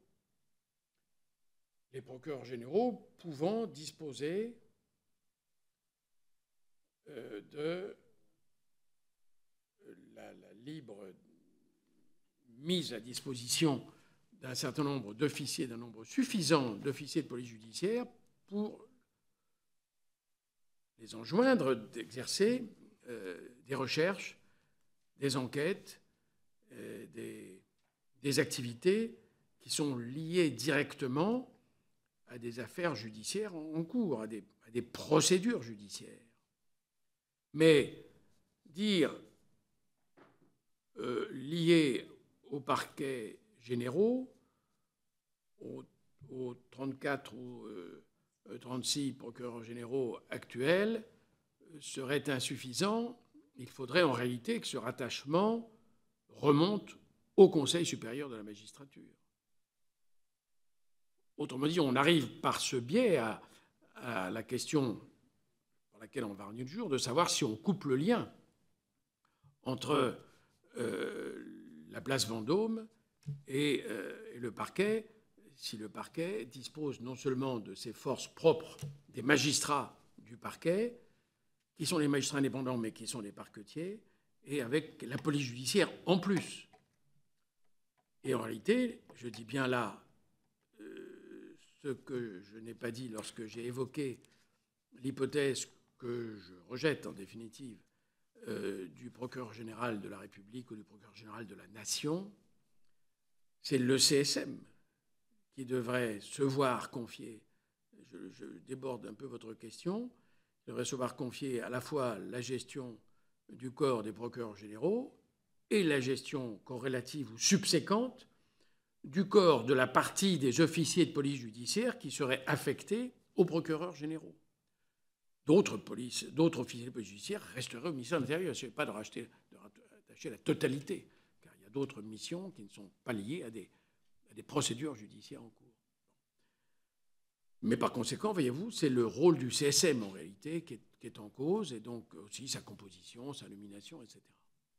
Les procureurs généraux pouvant disposer euh, de la, la libre mise à disposition d'un certain nombre d'officiers, d'un nombre suffisant d'officiers de police judiciaire pour les enjoindre d'exercer euh, des recherches, des enquêtes, euh, des, des activités qui sont liées directement à des affaires judiciaires en cours, à des, à des procédures judiciaires. Mais dire euh, lié aux parquets généraux, aux, aux trente-quatre ou euh, trente-six procureurs généraux actuels, euh, serait insuffisant. Il faudrait en réalité que ce rattachement remonte au Conseil supérieur de la magistrature. Autrement dit, on arrive par ce biais à, à la question pour laquelle on va revenir du jour, de savoir si on coupe le lien entre euh, la place Vendôme et, euh, et le parquet, si le parquet dispose non seulement de ses forces propres, des magistrats du parquet, qui sont les magistrats indépendants, mais qui sont les parquetiers, et avec la police judiciaire en plus. Et en réalité, je dis bien là euh, ce que je n'ai pas dit lorsque j'ai évoqué l'hypothèse que je rejette en définitive euh, du procureur général de la République ou du procureur général de la Nation, c'est l'E C S M qui devrait se voir confier, je, je déborde un peu votre question, devrait se voir confier à la fois la gestion du corps des procureurs généraux et la gestion corrélative ou subséquente du corps de la partie des officiers de police judiciaire qui seraient affectés aux procureurs généraux. D'autres, police, d'autres officiers de police judiciaire resteraient au ministère de l'Intérieur. Il ne s'agit pas de racheter, de rattacher la totalité, car il y a d'autres missions qui ne sont pas liées à des, à des procédures judiciaires en cours. Mais par conséquent, voyez-vous, c'est le rôle du C S M en réalité qui est, qui est en cause, et donc aussi sa composition, sa nomination, et cetera.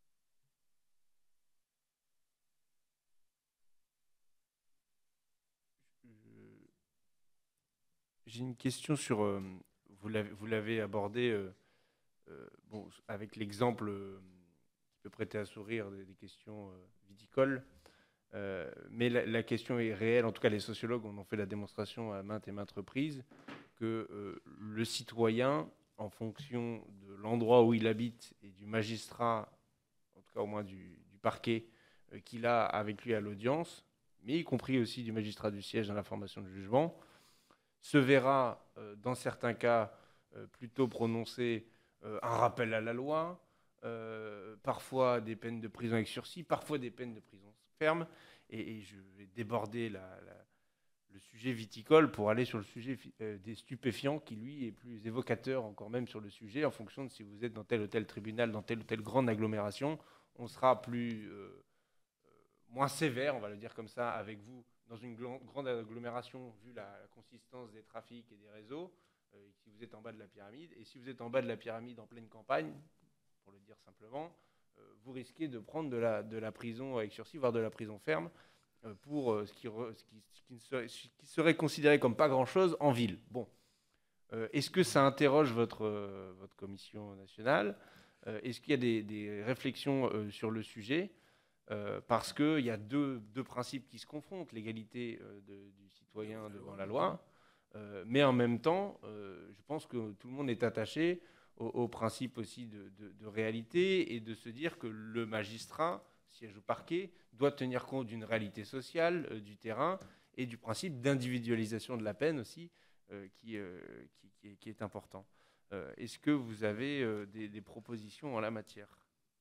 J'ai une question sur, euh, vous l'avez, vous l'avez abordé euh, euh, bon, avec l'exemple euh, qui peut prêter à sourire des, des questions euh, viticoles, euh, mais la, la question est réelle, en tout cas les sociologues en ont fait la démonstration à maintes et maintes reprises, que euh, le citoyen, en fonction de l'endroit où il habite et du magistrat, en tout cas au moins du, du parquet, euh, qu'il a avec lui à l'audience, mais y compris aussi du magistrat du siège dans la formation du jugement, se verra, euh, dans certains cas, euh, plutôt prononcer euh, un rappel à la loi, euh, parfois des peines de prison avec sursis, parfois des peines de prison ferme. Et, et je vais déborder la, la, le sujet viticole pour aller sur le sujet euh, des stupéfiants, qui, lui, est plus évocateur encore même sur le sujet. En fonction de si vous êtes dans tel ou tel tribunal, dans telle ou telle grande agglomération, on sera plus... Euh, moins sévère, on va le dire comme ça, avec vous, dans une grande agglomération, vu la, la consistance des trafics et des réseaux, euh, si vous êtes en bas de la pyramide. Et si vous êtes en bas de la pyramide en pleine campagne, pour le dire simplement, euh, vous risquez de prendre de la, de la prison avec sursis, voire de la prison ferme, euh, pour euh, ce, qui re, ce, qui, ce, qui serait, ce qui serait considéré comme pas grand-chose en ville. Bon. Euh, est-ce que ça interroge votre, euh, votre commission nationale? euh, Est-ce qu'il y a des, des réflexions euh, sur le sujet? Euh, parce qu'il y a deux, deux principes qui se confrontent, l'égalité euh, de, du citoyen devant la loi, euh, mais en même temps, euh, je pense que tout le monde est attaché au, au principe aussi de, de, de réalité et de se dire que le magistrat, siège au parquet, doit tenir compte d'une réalité sociale, euh, du terrain, et du principe d'individualisation de la peine aussi, euh, qui, euh, qui, qui, est, qui est important. Euh, est-ce que vous avez euh, des, des propositions en la matière ?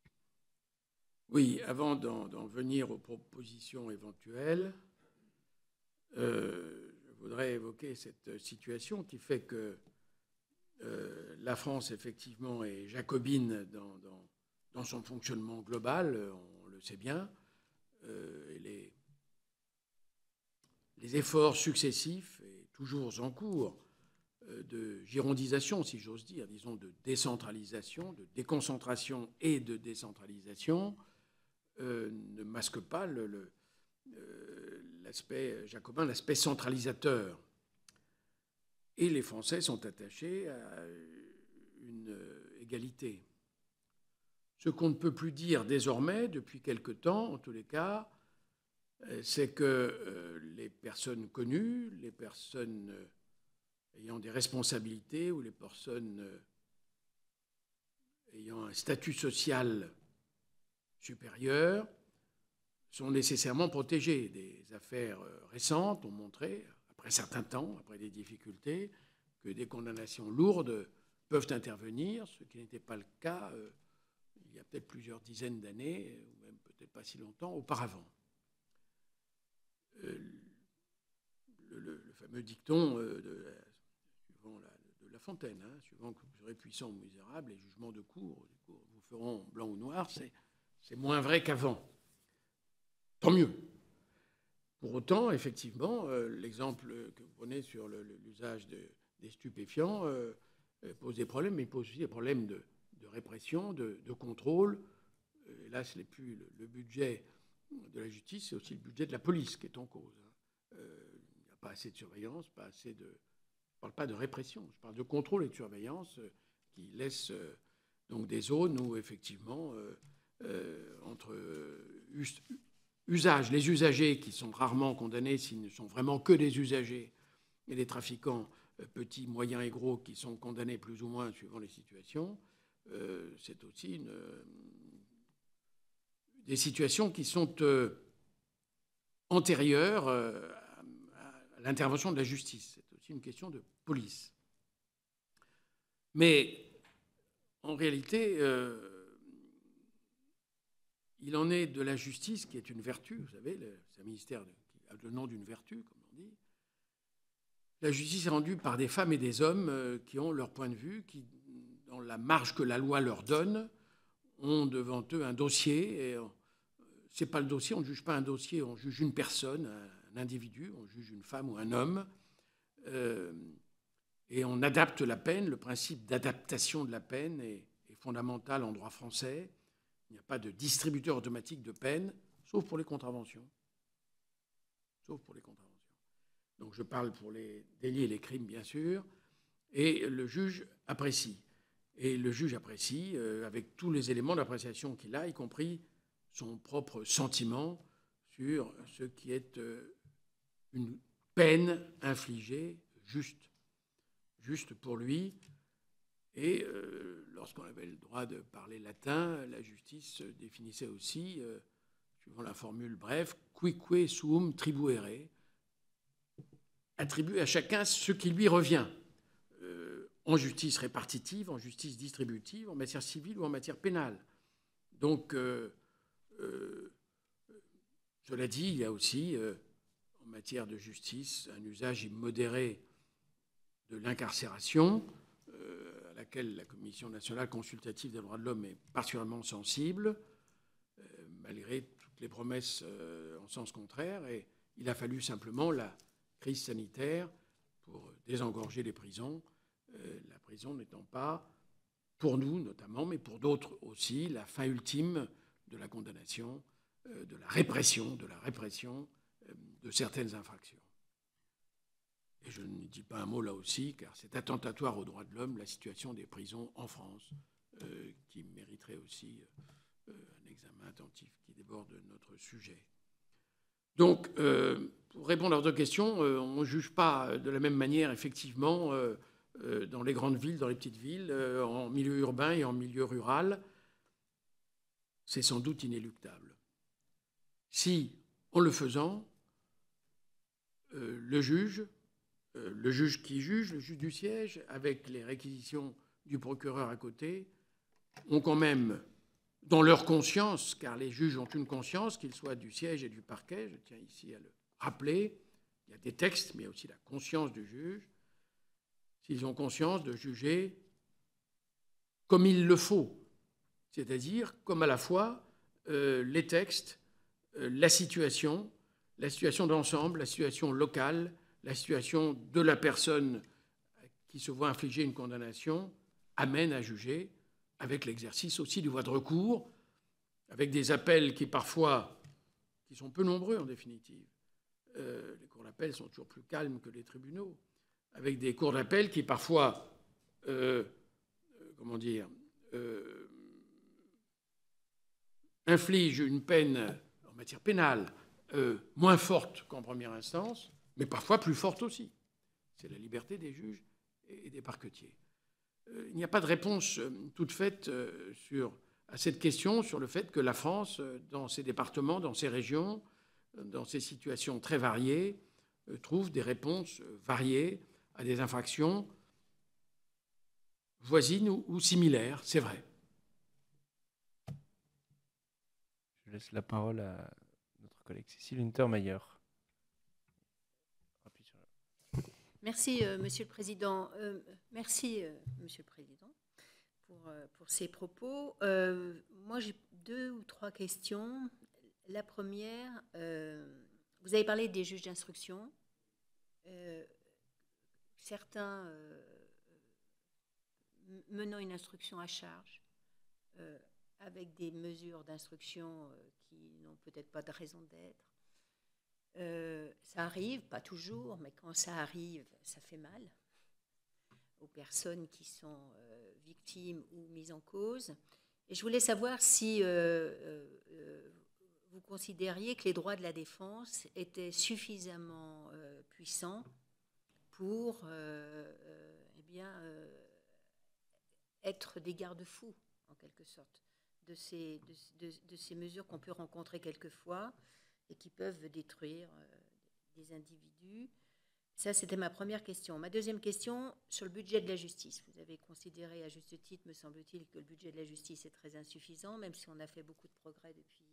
Oui, avant d'en, d'en venir aux propositions éventuelles, euh, je voudrais évoquer cette situation qui fait que euh, la France, effectivement, est jacobine dans, dans, dans son fonctionnement global, on le sait bien, euh, et les, les efforts successifs et toujours en cours euh, de girondisation, si j'ose dire, disons de décentralisation, de déconcentration et de décentralisation, Euh, ne masque pas le, le, euh, l'aspect jacobin, l'aspect centralisateur. Et les Français sont attachés à une égalité. Ce qu'on ne peut plus dire désormais, depuis quelque temps, en tous les cas, c'est que euh, les personnes connues, les personnes ayant des responsabilités ou les personnes ayant un statut social supérieurs sont nécessairement protégés. Des affaires récentes ont montré, après un certain temps, après des difficultés, que des condamnations lourdes peuvent intervenir, ce qui n'était pas le cas euh, il y a peut-être plusieurs dizaines d'années, ou même peut-être pas si longtemps auparavant. Euh, le, le, le fameux dicton euh, de, suivant la, de La Fontaine, hein, suivant que vous serez puissant ou misérable, les jugements de cour, de cour vous feront blanc ou noir, c'est C'est moins vrai qu'avant. Tant mieux. Pour autant, effectivement, euh, l'exemple que vous prenez sur le, le, l'usage de, des stupéfiants euh, pose des problèmes, mais il pose aussi des problèmes de, de répression, de, de contrôle. Euh, et là, ce n'est plus le, le budget de la justice, c'est aussi le budget de la police qui est en cause. Euh, il n'y a pas assez de surveillance, pas assez de... Je ne parle pas de répression, je parle de contrôle et de surveillance euh, qui laissent euh, donc des zones où, effectivement... Euh, Euh, entre us- usages, les usagers qui sont rarement condamnés s'ils ne sont vraiment que des usagers, et les trafiquants euh, petits, moyens et gros qui sont condamnés plus ou moins suivant les situations, euh, c'est aussi une, euh, des situations qui sont euh, antérieures euh, à, à l'intervention de la justice. C'est aussi une question de police. Mais en réalité... Euh, il en est de la justice, qui est une vertu, vous savez, c'est un ministère de, qui a le nom d'une vertu, comme on dit. La justice est rendue par des femmes et des hommes euh, qui ont leur point de vue, qui, dans la marge que la loi leur donne, ont devant eux un dossier. Et euh, c'est pas le dossier, on ne juge pas un dossier, on juge une personne, un, un individu, on juge une femme ou un homme. Euh, et on adapte la peine. Le principe d'adaptation de la peine est, est fondamental en droit français. Il n'y a pas de distributeur automatique de peine, sauf pour les contraventions. Sauf pour les contraventions. Donc je parle pour les délits et les crimes, bien sûr, et le juge apprécie. Et le juge apprécie euh, avec tous les éléments d'appréciation qu'il a, y compris son propre sentiment sur ce qui est euh, une peine infligée juste, juste pour lui. Et euh, lorsqu'on avait le droit de parler latin, la justice définissait aussi, euh, suivant la formule brève, quique suum tribuere, attribue à chacun ce qui lui revient, euh, en justice répartitive, en justice distributive, en matière civile ou en matière pénale. Donc, euh, euh, cela dit, il y a aussi, euh, en matière de justice, un usage immodéré de l'incarcération, euh, à laquelle la Commission nationale consultative des droits de l'homme est particulièrement sensible, euh, malgré toutes les promesses euh, en sens contraire. Et il a fallu simplement la crise sanitaire pour désengorger les prisons, euh, la prison n'étant pas, pour nous notamment, mais pour d'autres aussi, la fin ultime de la condamnation, euh, de la répression, de la répression euh, de certaines infractions. Et je ne dis pas un mot là aussi, car c'est attentatoire aux droits de l'homme, la situation des prisons en France, euh, qui mériterait aussi euh, un examen attentif qui déborde de notre sujet. Donc, euh, pour répondre à votre question, euh, on ne juge pas de la même manière, effectivement, euh, euh, dans les grandes villes, dans les petites villes, euh, en milieu urbain et en milieu rural. C'est sans doute inéluctable. Si, en le faisant, euh, le juge, euh, le juge qui juge, le juge du siège, avec les réquisitions du procureur à côté, ont quand même, dans leur conscience, car les juges ont une conscience, qu'ils soient du siège et du parquet, je tiens ici à le rappeler, il y a des textes, mais il y a aussi la conscience du juge, s'ils ont conscience de juger comme il le faut, c'est-à-dire comme à la fois euh, les textes, euh, la situation, la situation d'ensemble, la situation locale, la situation de la personne qui se voit infliger une condamnation, amène à juger, avec l'exercice aussi du voie de recours, avec des appels qui parfois, qui sont peu nombreux en définitive. Euh, les cours d'appel sont toujours plus calmes que les tribunaux, avec des cours d'appel qui parfois, euh, comment dire, euh, infligent une peine en matière pénale euh, moins forte qu'en première instance, mais parfois plus forte aussi. C'est la liberté des juges et des parquetiers. Il n'y a pas de réponse toute faite sur, à cette question sur le fait que la France, dans ses départements, dans ses régions, dans ses situations très variées, trouve des réponses variées à des infractions voisines ou, ou similaires, c'est vrai. Je laisse la parole à notre collègue Cécile Untermaier. Merci, euh, Monsieur le Président. Euh, merci, euh, Monsieur le Président, pour, euh, pour ces propos. Euh, moi, j'ai deux ou trois questions. La première, euh, vous avez parlé des juges d'instruction. Euh, certains euh, menant une instruction à charge, euh, avec des mesures d'instruction euh, qui n'ont peut-être pas de raison d'être. Euh, ça arrive, pas toujours, mais quand ça arrive, ça fait mal aux personnes qui sont euh, victimes ou mises en cause. Et je voulais savoir si euh, euh, vous considériez que les droits de la défense étaient suffisamment euh, puissants pour euh, euh, eh bien, euh, être des garde-fous, en quelque sorte, de ces, de, de, de ces mesures qu'on peut rencontrer quelquefois et qui peuvent détruire euh, des individus. Ça, c'était ma première question. Ma deuxième question, sur le budget de la justice. Vous avez considéré, à juste titre, me semble-t-il, que le budget de la justice est très insuffisant, même si on a fait beaucoup de progrès depuis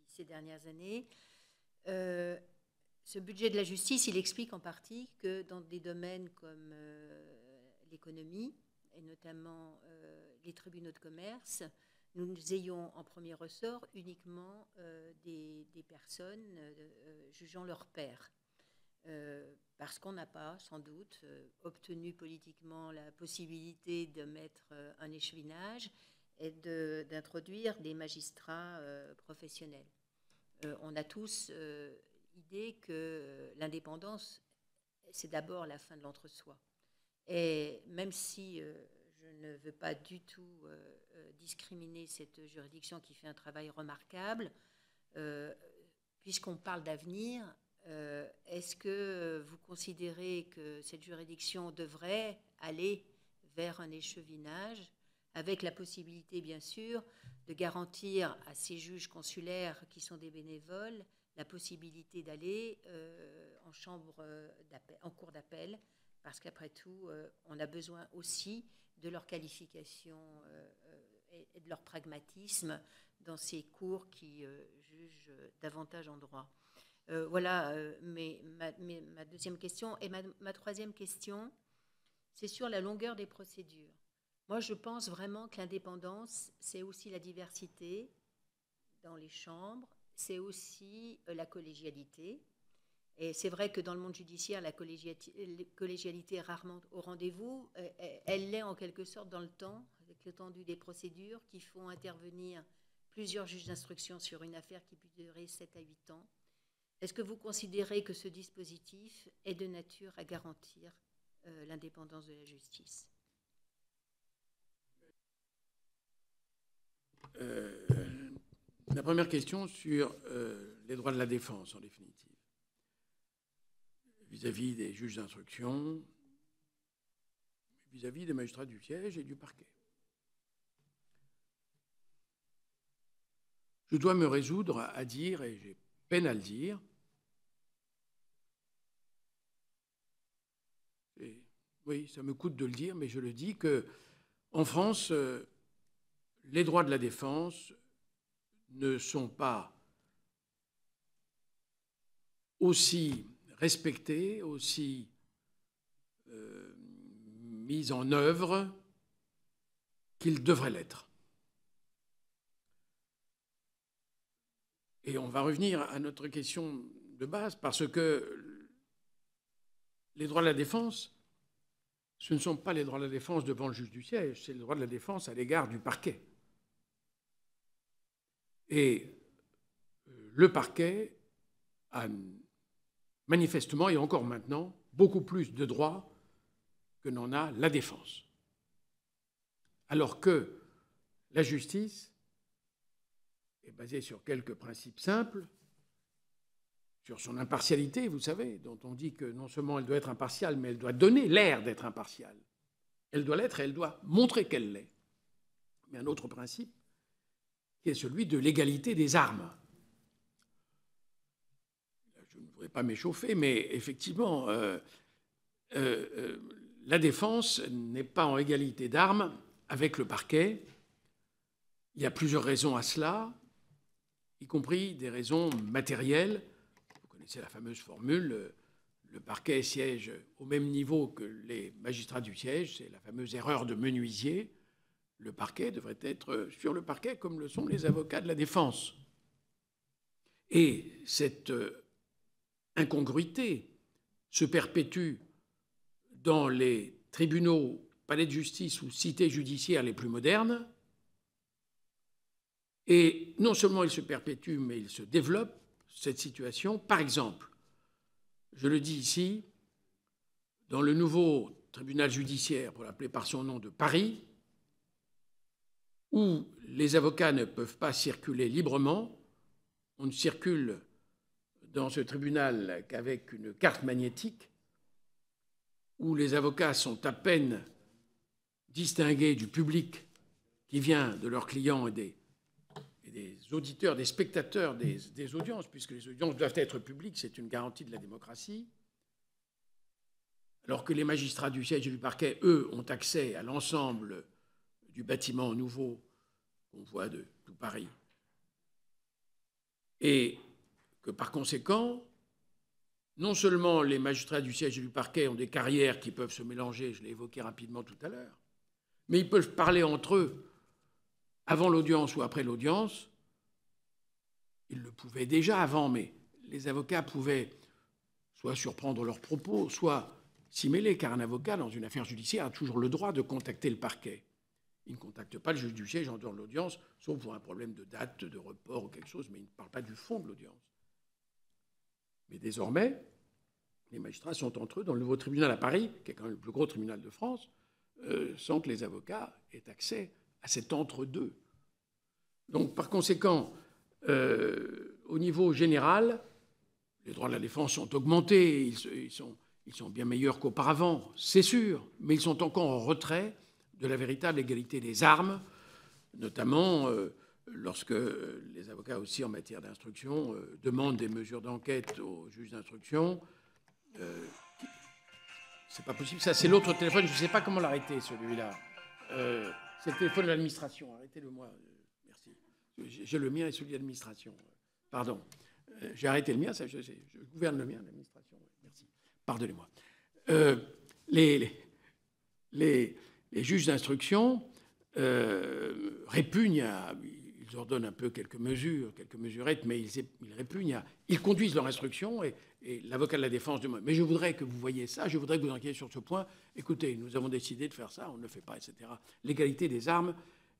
ces dernières années. Euh, ce budget de la justice, il explique en partie que dans des domaines comme euh, l'économie, et notamment euh, les tribunaux de commerce, nous ayons en premier ressort uniquement euh, des, des personnes euh, jugeant leur père. Euh, parce qu'on n'a pas, sans doute, euh, obtenu politiquement la possibilité de mettre euh, un échevinage et de, d'introduire des magistrats euh, professionnels. Euh, on a tous euh, idée que euh, l'indépendance, c'est d'abord la fin de l'entre-soi. Et même si euh, je ne veux pas du tout euh, euh, discriminer cette juridiction qui fait un travail remarquable, euh, puisqu'on parle d'avenir, Euh, est-ce que vous considérez que cette juridiction devrait aller vers un échevinage, avec la possibilité, bien sûr, de garantir à ces juges consulaires qui sont des bénévoles la possibilité d'aller euh, en chambre d'appel, en cour d'appel, parce qu'après tout, euh, on a besoin aussi de leur qualification euh, et de leur pragmatisme dans ces cours qui euh, jugent davantage en droit. Euh, voilà euh, mais ma, mes, ma deuxième question. Et ma, ma troisième question, c'est sur la longueur des procédures. Moi, je pense vraiment que l'indépendance, c'est aussi la diversité dans les chambres, c'est aussi euh, la collégialité. Et c'est vrai que dans le monde judiciaire, la collégialité est rarement au rendez-vous. Elle l'est en quelque sorte dans le temps, avec l'étendue des procédures qui font intervenir plusieurs juges d'instruction sur une affaire qui peut durer sept à huit ans. Est-ce que vous considérez que ce dispositif est de nature à garantir euh, l'indépendance de la justice ? euh, La première question sur euh, les droits de la défense, en définitive, vis-à-vis des juges d'instruction, vis-à-vis des magistrats du siège et du parquet. Je dois me résoudre à dire, et j'ai peine à le dire, et oui, ça me coûte de le dire, mais je le dis, qu'en France, euh, les droits de la défense ne sont pas aussi respectés, aussi euh, mis en œuvre qu'ils devraient l'être. Et on va revenir à notre question de base, parce que les droits de la défense, ce ne sont pas les droits de la défense devant le juge du siège, c'est les droits de la défense à l'égard du parquet. Et le parquet a manifestement, et encore maintenant, beaucoup plus de droits que n'en a la défense. Alors que la justice est basée sur quelques principes simples, sur son impartialité, vous savez, dont on dit que non seulement elle doit être impartiale, mais elle doit donner l'air d'être impartiale. Elle doit l'être et elle doit montrer qu'elle l'est. Mais un autre principe, qui est celui de l'égalité des armes. Je ne voudrais pas m'échauffer, mais effectivement, euh, euh, euh, la défense n'est pas en égalité d'armes avec le parquet. Il y a plusieurs raisons à cela, y compris des raisons matérielles. Vous connaissez la fameuse formule, le parquet siège au même niveau que les magistrats du siège, c'est la fameuse erreur de Menuisier. Le parquet devrait être sur le parquet comme le sont les avocats de la défense. Et cette incongruité se perpétue dans les tribunaux, palais de justice ou cités judiciaires les plus modernes. Et non seulement il se perpétue, mais il se développe, cette situation. Par exemple, je le dis ici, dans le nouveau tribunal judiciaire, pour l'appeler par son nom, de Paris, où les avocats ne peuvent pas circuler librement, on ne circule dans ce tribunal qu'avec une carte magnétique, où les avocats sont à peine distingués du public qui vient de leurs clients et des, et des auditeurs, des spectateurs des, des audiences, puisque les audiences doivent être publiques, c'est une garantie de la démocratie, alors que les magistrats du siège et du parquet, eux, ont accès à l'ensemble du bâtiment nouveau qu'on voit de tout Paris. Et que par conséquent, non seulement les magistrats du siège et du parquet ont des carrières qui peuvent se mélanger, je l'ai évoqué rapidement tout à l'heure, mais ils peuvent parler entre eux avant l'audience ou après l'audience. Ils le pouvaient déjà avant, mais les avocats pouvaient soit surprendre leurs propos, soit s'y mêler, car un avocat, dans une affaire judiciaire, a toujours le droit de contacter le parquet. Il ne contacte pas le juge du siège en dehors de l'audience, sauf pour un problème de date, de report ou quelque chose, mais il ne parle pas du fond de l'audience. Mais désormais, les magistrats sont entre eux dans le nouveau tribunal à Paris, qui est quand même le plus gros tribunal de France, euh, sans que les avocats aient accès à cet entre-deux. Donc, par conséquent, euh, au niveau général, les droits de la défense sont augmentés, ils, ils, sont, ils sont bien meilleurs qu'auparavant, c'est sûr, mais ils sont encore en retrait de la véritable égalité des armes, notamment euh, lorsque les avocats aussi en matière d'instruction euh, demandent des mesures d'enquête aux juges d'instruction. Euh, c'est pas possible. Ça, c'est l'autre téléphone. Je ne sais pas comment l'arrêter, celui-là. Euh, c'est le téléphone de l'administration. Arrêtez-le moi. Merci. J'ai le mien et celui de l'administration. Pardon. Euh, j'ai arrêté le mien. Ça, je, je gouverne le mien, l'administration. Merci. Pardonnez-moi. Euh, les, les, les, les juges d'instruction euh, répugnent à... Ils ordonnent un peu quelques mesures, quelques mesurettes, mais ils, ils répugnent à... Ils conduisent leur instruction et, et l'avocat de la défense demande « Mais je voudrais que vous voyiez ça, je voudrais que vous enquêtiez sur ce point. Écoutez, nous avons décidé de faire ça, on ne le fait pas, et cetera » L'égalité des armes,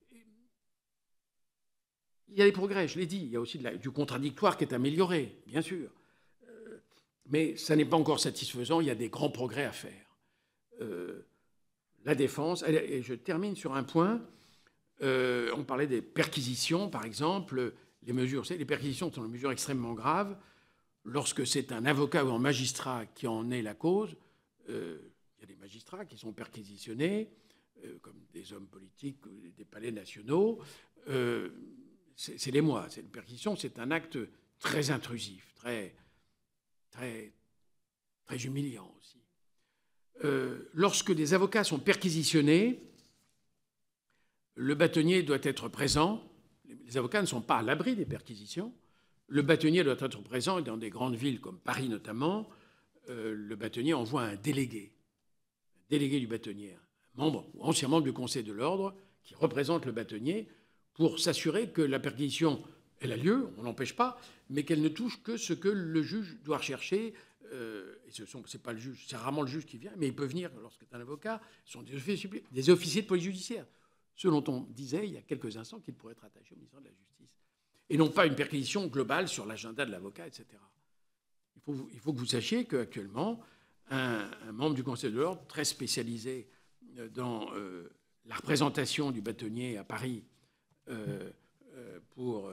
il y a des progrès, je l'ai dit. Il y a aussi de la, du contradictoire qui est amélioré, bien sûr. Euh, mais ça n'est pas encore satisfaisant, il y a des grands progrès à faire. Euh, la défense, et je termine sur un point... Euh, on parlait des perquisitions, par exemple. Les mesures, vous savez, les perquisitions sont des mesures extrêmement graves. Lorsque c'est un avocat ou un magistrat qui en est la cause, euh, il y a des magistrats qui sont perquisitionnés, euh, comme des hommes politiques ou des palais nationaux. Euh, c'est les mois. Une perquisition, c'est un acte très intrusif, très, très, très humiliant aussi. Euh, lorsque des avocats sont perquisitionnés, le bâtonnier doit être présent. Les avocats ne sont pas à l'abri des perquisitions. Le bâtonnier doit être présent. Et dans des grandes villes comme Paris notamment, euh, le bâtonnier envoie un délégué, un délégué du bâtonnier, un membre ou ancien membre du Conseil de l'ordre qui représente le bâtonnier pour s'assurer que la perquisition, elle a lieu, on n'empêche pas, mais qu'elle ne touche que ce que le juge doit rechercher. Euh, et ce sont, c'est pas le juge, c'est rarement le juge qui vient, mais il peut venir lorsque c'est un avocat. Ce sont des officiers, des officiers de police judiciaire. Ce dont on disait il y a quelques instants qu'il pourrait être attaché au ministère de la Justice. Et non pas une perquisition globale sur l'agenda de l'avocat, et cetera. Il faut, il faut que vous sachiez qu'actuellement, un, un membre du Conseil de l'ordre, très spécialisé dans euh, la représentation du bâtonnier à Paris euh, euh, pour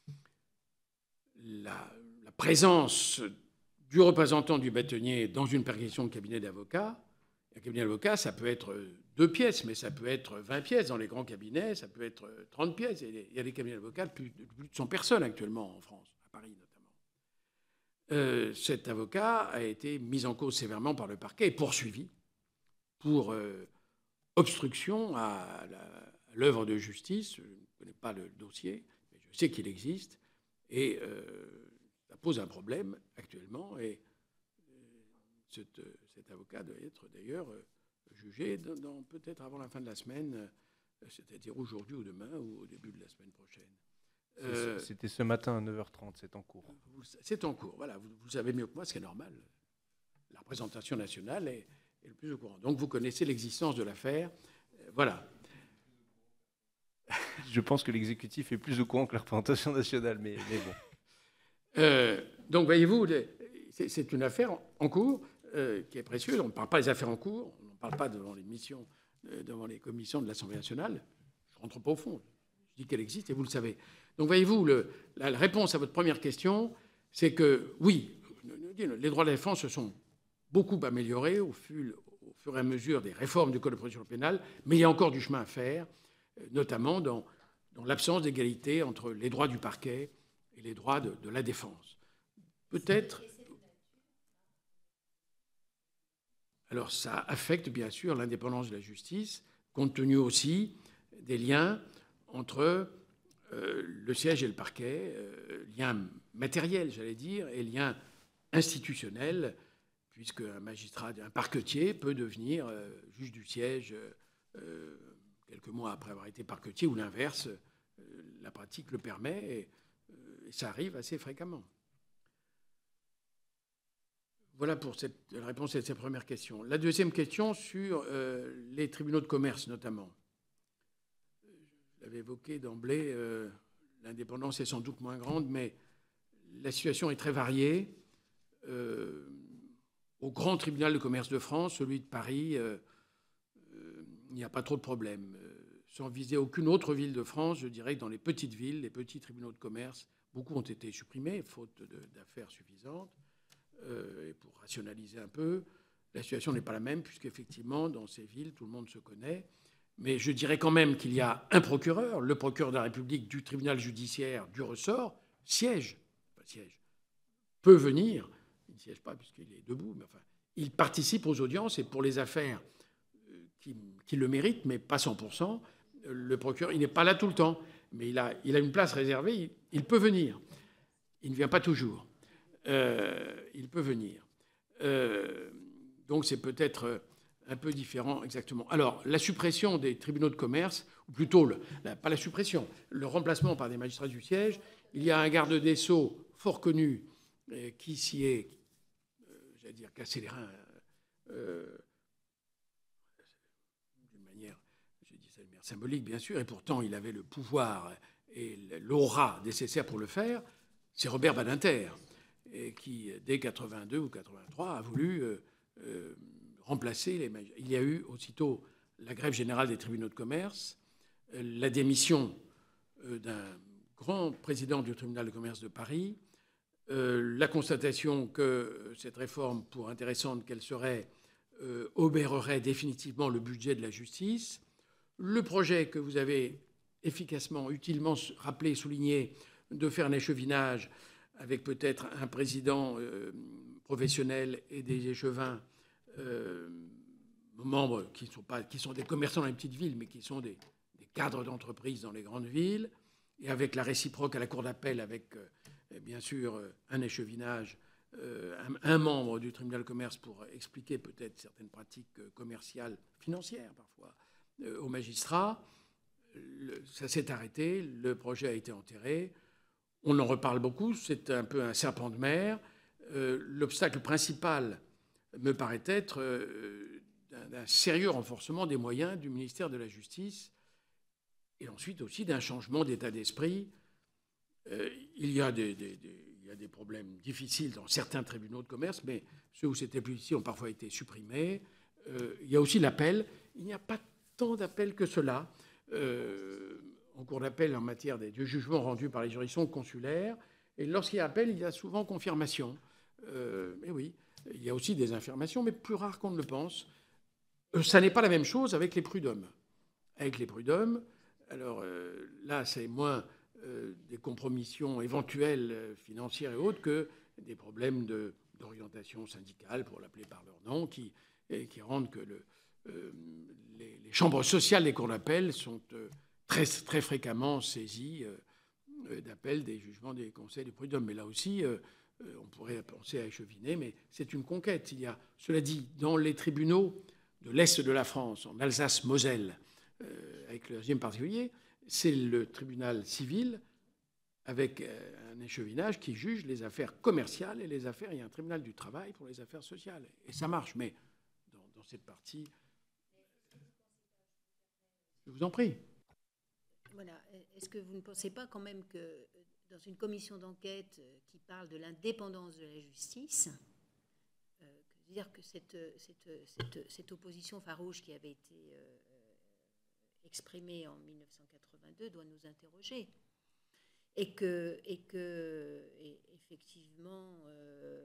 la, la présence du représentant du bâtonnier dans une perquisition de cabinet d'avocat, un cabinet d'avocat, ça peut être deux pièces, mais ça peut être vingt pièces. Dans les grands cabinets, ça peut être trente pièces. Il y a des cabinets d'avocats de plus de cent personnes actuellement en France, à Paris notamment. Euh, cet avocat a été mis en cause sévèrement par le parquet et poursuivi pour euh, obstruction à l'œuvre de justice. Je ne connais pas le dossier, mais je sais qu'il existe. Et euh, ça pose un problème actuellement. Et euh, cet, cet avocat doit être d'ailleurs... Euh, jugé dans, dans, peut-être avant la fin de la semaine, c'est-à-dire aujourd'hui ou demain ou au début de la semaine prochaine. Euh, C'était ce matin à neuf heures trente, c'est en cours. C'est en cours, voilà. Vous, vous savez mieux que moi, ce qui est normal. La représentation nationale est, est le plus au courant. Donc vous connaissez l'existence de l'affaire. Euh, voilà. Je pense que l'exécutif est plus au courant que la représentation nationale, mais, mais bon. Euh, donc voyez-vous, c'est une affaire en cours euh, qui est précieuse. On ne parle pas des affaires en cours. On ne parle pas devant les missions, devant les commissions de l'Assemblée nationale. Je ne rentre pas au fond. Je dis qu'elle existe et vous le savez. Donc, voyez-vous, le, la réponse à votre première question, c'est que, oui, les droits de la défense se sont beaucoup améliorés au fur, au fur et à mesure des réformes du Code de procédure pénale, mais il y a encore du chemin à faire, notamment dans, dans l'absence d'égalité entre les droits du parquet et les droits de, de la défense. Peut-être... Alors ça affecte bien sûr l'indépendance de la justice, compte tenu aussi des liens entre euh, le siège et le parquet, euh, lien matériel, j'allais dire, et lien institutionnel, puisque un magistrat, un parquetier peut devenir euh, juge du siège euh, quelques mois après avoir été parquetier, ou l'inverse. Euh, la pratique le permet, et, euh, et ça arrive assez fréquemment. Voilà pour cette, la réponse à cette première question. La deuxième question sur euh, les tribunaux de commerce, notamment. Je l'avais évoqué d'emblée, euh, l'indépendance est sans doute moins grande, mais la situation est très variée. Euh, au grand tribunal de commerce de France, celui de Paris, euh, euh, il n'y a pas trop de problèmes. Euh, sans viser aucune autre ville de France, je dirais que dans les petites villes, les petits tribunaux de commerce, beaucoup ont été supprimés, faute d'affaires suffisantes. Euh, et pour rationaliser un peu, la situation n'est pas la même, puisqu'effectivement, dans ces villes, tout le monde se connaît. Mais je dirais quand même qu'il y a un procureur, le procureur de la République du tribunal judiciaire du ressort, siège, pas siège, peut venir, il ne siège pas puisqu'il est debout, mais enfin, il participe aux audiences, et pour les affaires qui, qui le méritent, mais pas cent pour cent, le procureur, il n'est pas là tout le temps, mais il a, il a une place réservée, il, il peut venir. Il ne vient pas toujours. Euh, il peut venir. Euh, donc c'est peut-être un peu différent exactement. Alors, la suppression des tribunaux de commerce, ou plutôt, le, la, pas la suppression, le remplacement par des magistrats du siège, il y a un garde des Sceaux fort connu euh, qui s'y est, euh, j'allais dire, cassé les reins, euh, d'une manière, je dis ça d'une manière symbolique, bien sûr, et pourtant il avait le pouvoir et l'aura nécessaire pour le faire, c'est Robert Badinter, et qui, dès quatre-vingt-deux ou quatre-vingt-trois, a voulu euh, euh, remplacer les magistrats. Il y a eu aussitôt la grève générale des tribunaux de commerce, euh, la démission euh, d'un grand président du tribunal de commerce de Paris, euh, la constatation que cette réforme, pour intéressante qu'elle serait, euh, obérerait définitivement le budget de la justice, le projet que vous avez efficacement, utilement rappelé, souligné, de faire un échevinage avec peut-être un président euh, professionnel et des échevins, euh, membres qui sont, pas, qui sont des commerçants dans les petites villes, mais qui sont des, des cadres d'entreprise dans les grandes villes, et avec la réciproque à la cour d'appel, avec euh, bien sûr un échevinage, euh, un, un membre du tribunal de commerce pour expliquer peut-être certaines pratiques commerciales, financières parfois, euh, aux magistrats. Le, ça s'est arrêté, le projet a été enterré. On en reparle beaucoup, c'est un peu un serpent de mer. Euh, l'obstacle principal me paraît être euh, d'un, d'un sérieux renforcement des moyens du ministère de la Justice, et ensuite aussi d'un changement d'état d'esprit. Euh, il, y a des, des, des, il y a des problèmes difficiles dans certains tribunaux de commerce, mais ceux où c'était plus difficile ont parfois été supprimés. Euh, il y a aussi l'appel. Il n'y a pas tant d'appels que cela. Euh, en cours d'appel en matière des jugements rendus par les juridictions consulaires. Et lorsqu'il y a appel, il y a souvent confirmation. Euh, mais oui, il y a aussi des infirmations, mais plus rares qu'on ne le pense. Euh, ça n'est pas la même chose avec les prud'hommes. Avec les prud'hommes, alors euh, là, c'est moins euh, des compromissions éventuelles euh, financières et autres que des problèmes de, d'orientation syndicale, pour l'appeler par leur nom, qui, et qui rendent que le, euh, les, les chambres sociales des cours d'appel sont... Euh, Très, très fréquemment saisis euh, d'appels des jugements des conseils des prud'hommes. Mais là aussi, euh, on pourrait penser à écheviner, mais c'est une conquête. Il y a, cela dit, dans les tribunaux de l'Est de la France, en Alsace-Moselle, euh, avec le régime particulier, c'est le tribunal civil avec un échevinage qui juge les affaires commerciales et les affaires... Il y a un tribunal du travail pour les affaires sociales. Et ça marche, mais dans, dans cette partie... Je vous en prie. Voilà. Est-ce que vous ne pensez pas quand même que dans une commission d'enquête qui parle de l'indépendance de la justice, euh, dire que cette, cette, cette, cette opposition farouche qui avait été euh, exprimée en mille neuf cent quatre-vingt-deux doit nous interroger, et que, et que et effectivement, euh,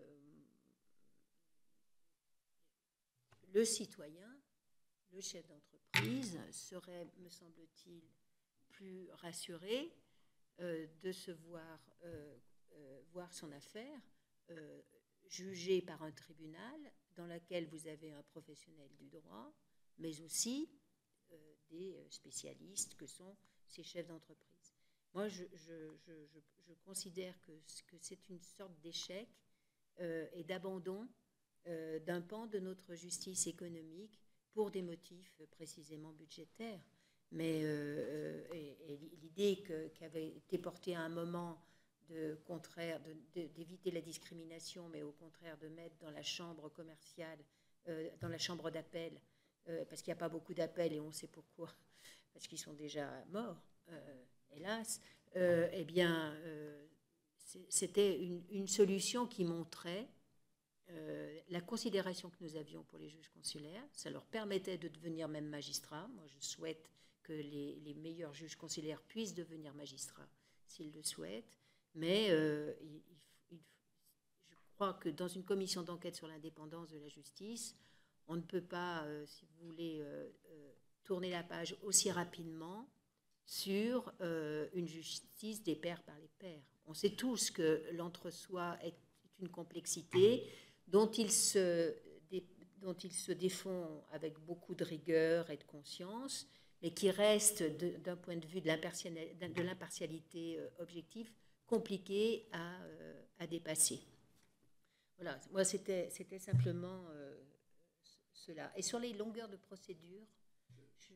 le citoyen, le chef d'entreprise, serait, me semble-t-il, plus rassuré euh, de se voir, euh, euh, voir son affaire euh, jugée par un tribunal dans lequel vous avez un professionnel du droit, mais aussi euh, des spécialistes que sont ces chefs d'entreprise. Moi, je, je, je, je, je considère que, que c'est une sorte d'échec euh, et d'abandon euh, d'un pan de notre justice économique pour des motifs précisément budgétaires. Mais euh, et, et l'idée que, qui avait été portée à un moment de contraire, de, de, d'éviter la discrimination, mais au contraire de mettre dans la chambre commerciale, euh, dans la chambre d'appel, euh, parce qu'il n'y a pas beaucoup d'appels et on sait pourquoi, parce qu'ils sont déjà morts, euh, hélas, euh, eh bien, euh, c'était une, une solution qui montrait euh, la considération que nous avions pour les juges consulaires. Ça leur permettait de devenir même magistrats. Moi, je souhaite que les, les meilleurs juges consulaires puissent devenir magistrats s'ils le souhaitent. Mais euh, il, il, je crois que dans une commission d'enquête sur l'indépendance de la justice, on ne peut pas, euh, si vous voulez, euh, euh, tourner la page aussi rapidement sur euh, une justice des pairs par les pairs. On sait tous que l'entre-soi est une complexité dont ils se, dont ils se défont avec beaucoup de rigueur et de conscience, mais qui reste, d'un point de vue de l'impartialité euh, objective, compliqué à, euh, à dépasser. Voilà, moi c'était simplement euh, cela. Et sur les longueurs de procédure, je...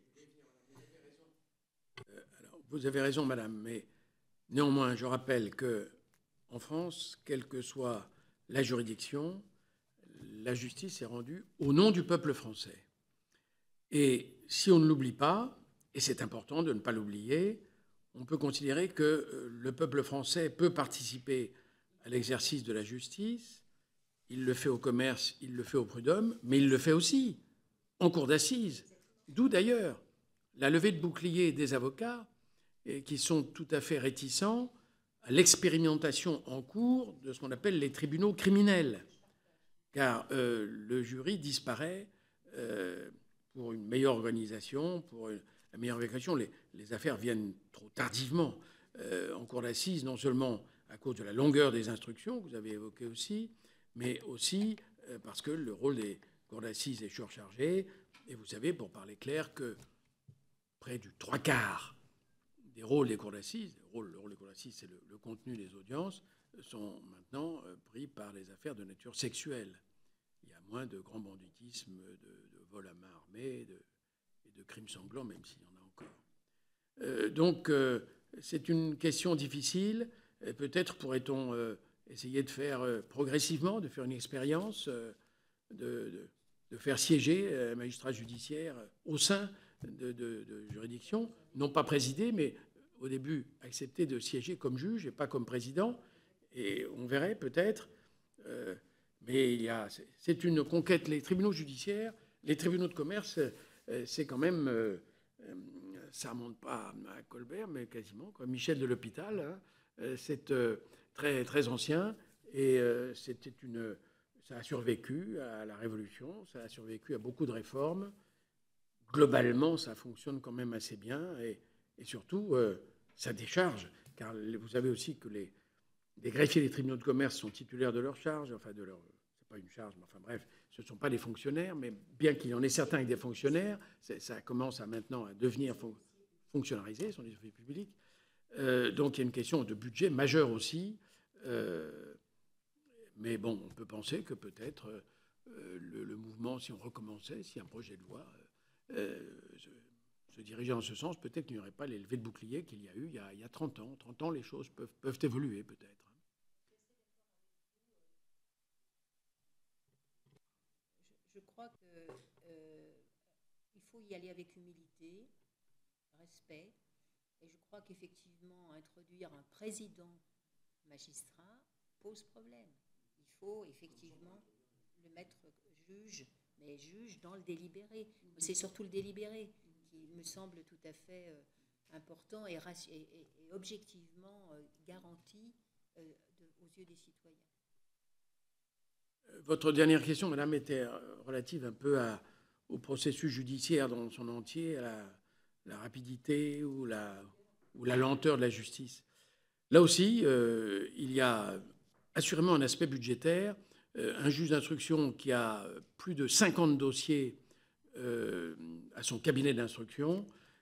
euh, alors, vous avez raison, madame, mais néanmoins, je rappelle qu'en France, quelle que soit la juridiction, la justice est rendue au nom du peuple français. Et si on ne l'oublie pas, et c'est important de ne pas l'oublier, on peut considérer que le peuple français peut participer à l'exercice de la justice. Il le fait au commerce, il le fait au prud'homme, mais il le fait aussi en cour d'assises. D'où d'ailleurs la levée de bouclier des avocats qui sont tout à fait réticents à l'expérimentation en cours de ce qu'on appelle les tribunaux criminels. Car euh, le jury disparaît euh, pour une meilleure organisation, pour une, la meilleure organisation. Les, les affaires viennent trop tardivement euh, en cour d'assises, non seulement à cause de la longueur des instructions, que vous avez évoquées aussi, mais aussi euh, parce que le rôle des cours d'assises est surchargé. Et vous savez, pour parler clair, que près du trois quarts des rôles des cours d'assises, le rôle, le rôle des cours d'assises, c'est le, le contenu des audiences, sont maintenant euh, pris par des affaires de nature sexuelle. Il y a moins de grand banditisme, de, de vol à main armée de, et de crimes sanglants, même s'il y en a encore. Euh, donc, euh, c'est une question difficile. Peut-être pourrait-on euh, essayer de faire euh, progressivement, de faire une expérience, euh, de, de, de faire siéger un magistrat judiciaire au sein de, de, de juridictions, non pas présider, mais au début accepter de siéger comme juge et pas comme président. Et on verrait peut-être, euh, mais il y a, c'est une conquête. Les tribunaux judiciaires, les tribunaux de commerce, euh, c'est quand même, euh, ça remonte pas à Colbert, mais quasiment, quoi. Michel de l'Hôpital, hein, euh, c'est euh, très, très ancien, et euh, c'était une, ça a survécu à la Révolution, ça a survécu à beaucoup de réformes. Globalement, ça fonctionne quand même assez bien, et, et surtout, euh, ça décharge, car vous savez aussi que les Les greffiers des tribunaux de commerce sont titulaires de leur charge, enfin de leur, c'est pas une charge, mais enfin bref, ce ne sont pas des fonctionnaires, mais bien qu'il y en ait certains avec des fonctionnaires, ça commence à maintenant à devenir fon fonctionnalisé, ce sont des officiers publics. Euh, donc il y a une question de budget majeure aussi, euh, mais bon, on peut penser que peut-être euh, le, le mouvement, si on recommençait, si un projet de loi euh, se, se dirigeait en ce sens, peut-être qu'il n'y aurait pas les levées de bouclier qu'il y a eu il y a, il y a trente ans. trente ans, les choses peuvent, peuvent évoluer peut-être. Je crois qu'il euh, faut y aller avec humilité, respect, et je crois qu'effectivement, introduire un président magistrat pose problème. Il faut effectivement le mettre juge, mais juge dans le délibéré. C'est surtout le délibéré qui me semble tout à fait euh, important et, et, et, et objectivement euh, garanti euh, de, aux yeux des citoyens. Votre dernière question, madame, était relative un peu à, au processus judiciaire dans son entier, à la, la rapidité ou la, ou la lenteur de la justice. Là aussi, euh, il y a assurément un aspect budgétaire. Euh, un juge d'instruction qui a plus de cinquante dossiers euh, à son cabinet d'instruction,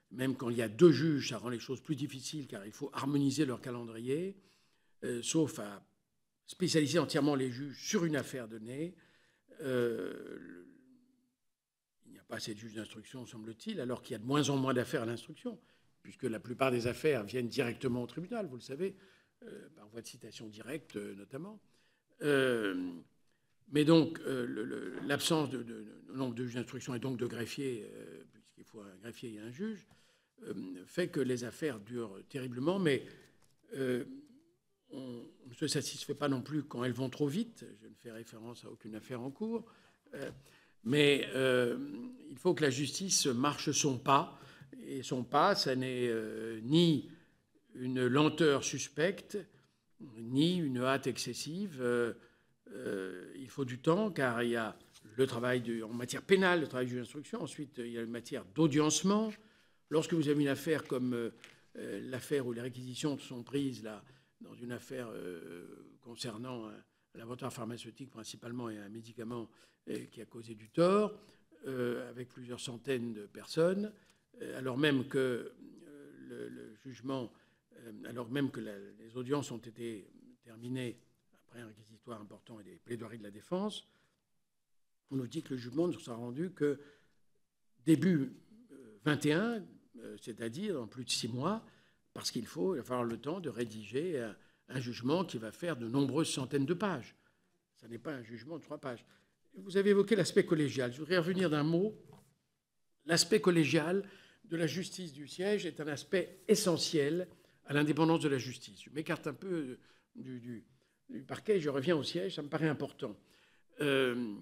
Même quand il y a deux juges, ça rend les choses plus difficiles car il faut harmoniser leur calendrier, euh, sauf à spécialiser entièrement les juges sur une affaire donnée. Euh, il n'y a pas assez de juges d'instruction, semble-t-il, alors qu'il y a de moins en moins d'affaires à l'instruction, puisque la plupart des affaires viennent directement au tribunal, vous le savez, euh, par voie de citation directe euh, notamment. Euh, mais donc, euh, l'absence de, de, de nombre de juges d'instruction et donc de greffiers, euh, puisqu'il faut un greffier et un juge, euh, fait que les affaires durent terriblement, mais euh, on ne se satisfait pas non plus quand elles vont trop vite. Je ne fais référence à aucune affaire en cours. Euh, mais euh, il faut que la justice marche son pas. Et son pas, ça n'est euh, ni une lenteur suspecte, ni une hâte excessive. Euh, euh, il faut du temps, car il y a le travail de, en matière pénale, le travail de l'instruction. Ensuite, il y a une matière d'audiencement. Lorsque vous avez une affaire comme euh, l'affaire où les réquisitions sont prises là, dans une affaire euh, concernant un, un laboratoire pharmaceutique principalement et un médicament euh, qui a causé du tort, euh, avec plusieurs centaines de personnes, euh, alors même que euh, le, le jugement, euh, alors même que la, les audiences ont été terminées après un réquisitoire important et des plaidoiries de la défense, on nous dit que le jugement ne sera rendu que début euh, vingt et un, euh, c'est-à-dire dans plus de six mois, parce qu'il faut avoir le temps de rédiger un, un jugement qui va faire de nombreuses centaines de pages. Ce n'est pas un jugement de trois pages. Vous avez évoqué l'aspect collégial. Je voudrais revenir d'un mot. L'aspect collégial de la justice du siège est un aspect essentiel à l'indépendance de la justice. Je m'écarte un peu du, du, du parquet et je reviens au siège, ça me paraît important. Euh,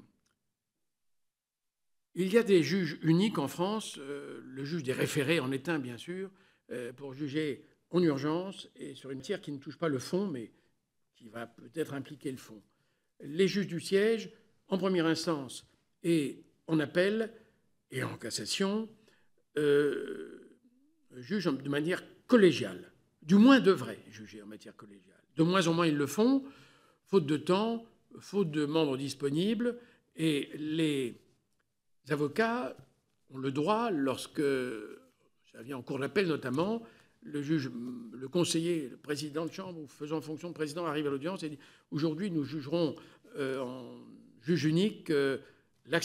il y a des juges uniques en France, euh, le juge des référés en est un, bien sûr, euh, pour juger en urgence et sur une matière qui ne touche pas le fond, mais qui va peut-être impliquer le fond. Les juges du siège, en première instance et en appel et en cassation, euh, jugent de manière collégiale. Du moins devraient juger en matière collégiale. De moins en moins ils le font, faute de temps, faute de membres disponibles, et les avocats ont le droit, lorsque, ça vient en cour d'appel notamment, le juge, le conseiller, le président de chambre, ou faisant fonction de président, arrive à l'audience et dit « Aujourd'hui, nous jugerons euh, en juge unique, euh, l'acceptez-vous »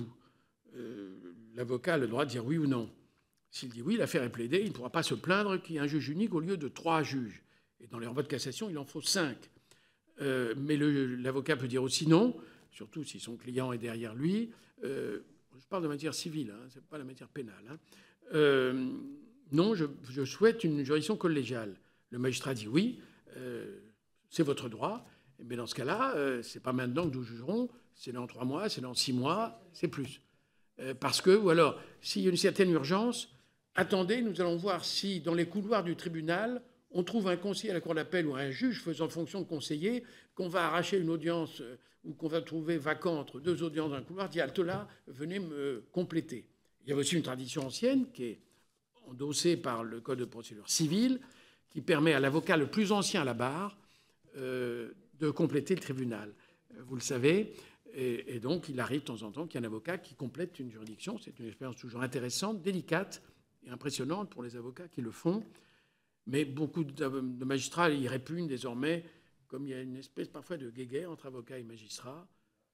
euh, L'avocat a le droit de dire oui ou non. S'il dit oui, l'affaire est plaidée, il ne pourra pas se plaindre qu'il y ait un juge unique au lieu de trois juges. Et dans les renvois de cassation, il en faut cinq. Euh, mais l'avocat peut dire aussi non, surtout si son client est derrière lui. Euh, je parle de matière civile, hein, ce n'est pas la matière pénale. Hein. Euh, non, je, je souhaite une juridiction collégiale. Le magistrat dit oui, euh, c'est votre droit. Mais dans ce cas-là, euh, ce n'est pas maintenant que nous jugerons, c'est dans trois mois, c'est dans six mois, c'est plus. Euh, parce que, ou alors, s'il y a une certaine urgence, attendez, nous allons voir si dans les couloirs du tribunal, on trouve un conseiller à la cour d'appel ou un juge faisant fonction de conseiller, qu'on va arracher une audience euh, ou qu'on va trouver vacant entre deux audiences dans un couloir, dit halte là, venez me compléter. Il y a aussi une tradition ancienne qui est endossée par le Code de procédure civile, qui permet à l'avocat le plus ancien à la barre euh, de compléter le tribunal. Vous le savez, et, et donc il arrive de temps en temps qu'il y ait un avocat qui complète une juridiction. C'est une expérience toujours intéressante, délicate et impressionnante pour les avocats qui le font. Mais beaucoup de magistrats y répugnent désormais, comme il y a une espèce parfois de guéguerre entre avocats et magistrats.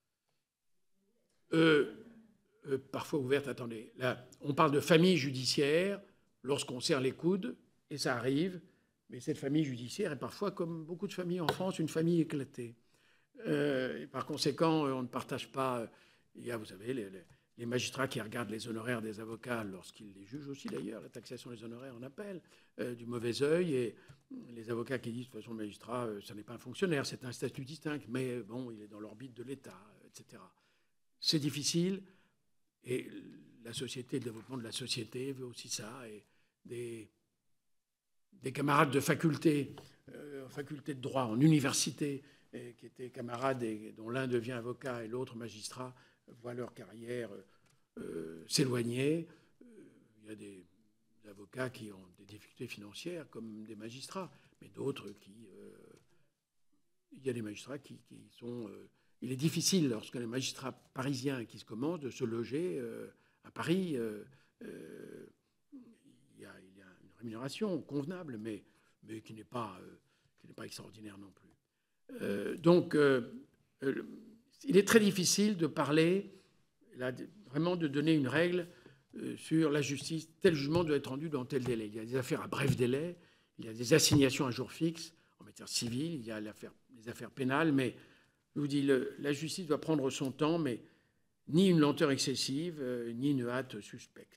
Euh, euh, parfois ouverte, attendez, là, on parle de famille judiciaire lorsqu'on serre les coudes, et ça arrive, mais cette famille judiciaire est parfois, comme beaucoup de familles en France, une famille éclatée. Euh, et par conséquent, on ne partage pas... Il y a, vous savez, les, les, les magistrats qui regardent les honoraires des avocats lorsqu'ils les jugent aussi, d'ailleurs, la taxation des honoraires en appel, euh, du mauvais œil, et les avocats qui disent, de toute façon, le magistrat, euh, ça n'est pas un fonctionnaire, c'est un statut distinct, mais bon, il est dans l'orbite de l'État, et cetera. C'est difficile, et la société, le développement de la société veut aussi ça, et des, des camarades de faculté, euh, faculté de droit, en université, et qui étaient camarades et dont l'un devient avocat et l'autre magistrat, voient leur carrière euh, s'éloigner. Il y a des avocats qui ont des difficultés financières, comme des magistrats, mais d'autres qui... Euh, il y a des magistrats qui, qui sont... Euh, il est difficile, lorsqu'un magistrat parisien qui se commence, de se loger euh, à Paris. Euh, euh, il y a, il y a une rémunération convenable, mais, mais qui n'est pas, euh, qui n'est pas extraordinaire non plus. Euh, donc, euh, euh, il est très difficile de parler, là, de, vraiment de donner une règle euh, sur la justice. Tel jugement doit être rendu dans tel délai. Il y a des affaires à bref délai, il y a des assignations à jour fixe en matière civile, il y a les affaires pénales, mais je vous dis, le, la justice doit prendre son temps, mais ni une lenteur excessive, euh, ni une hâte suspecte.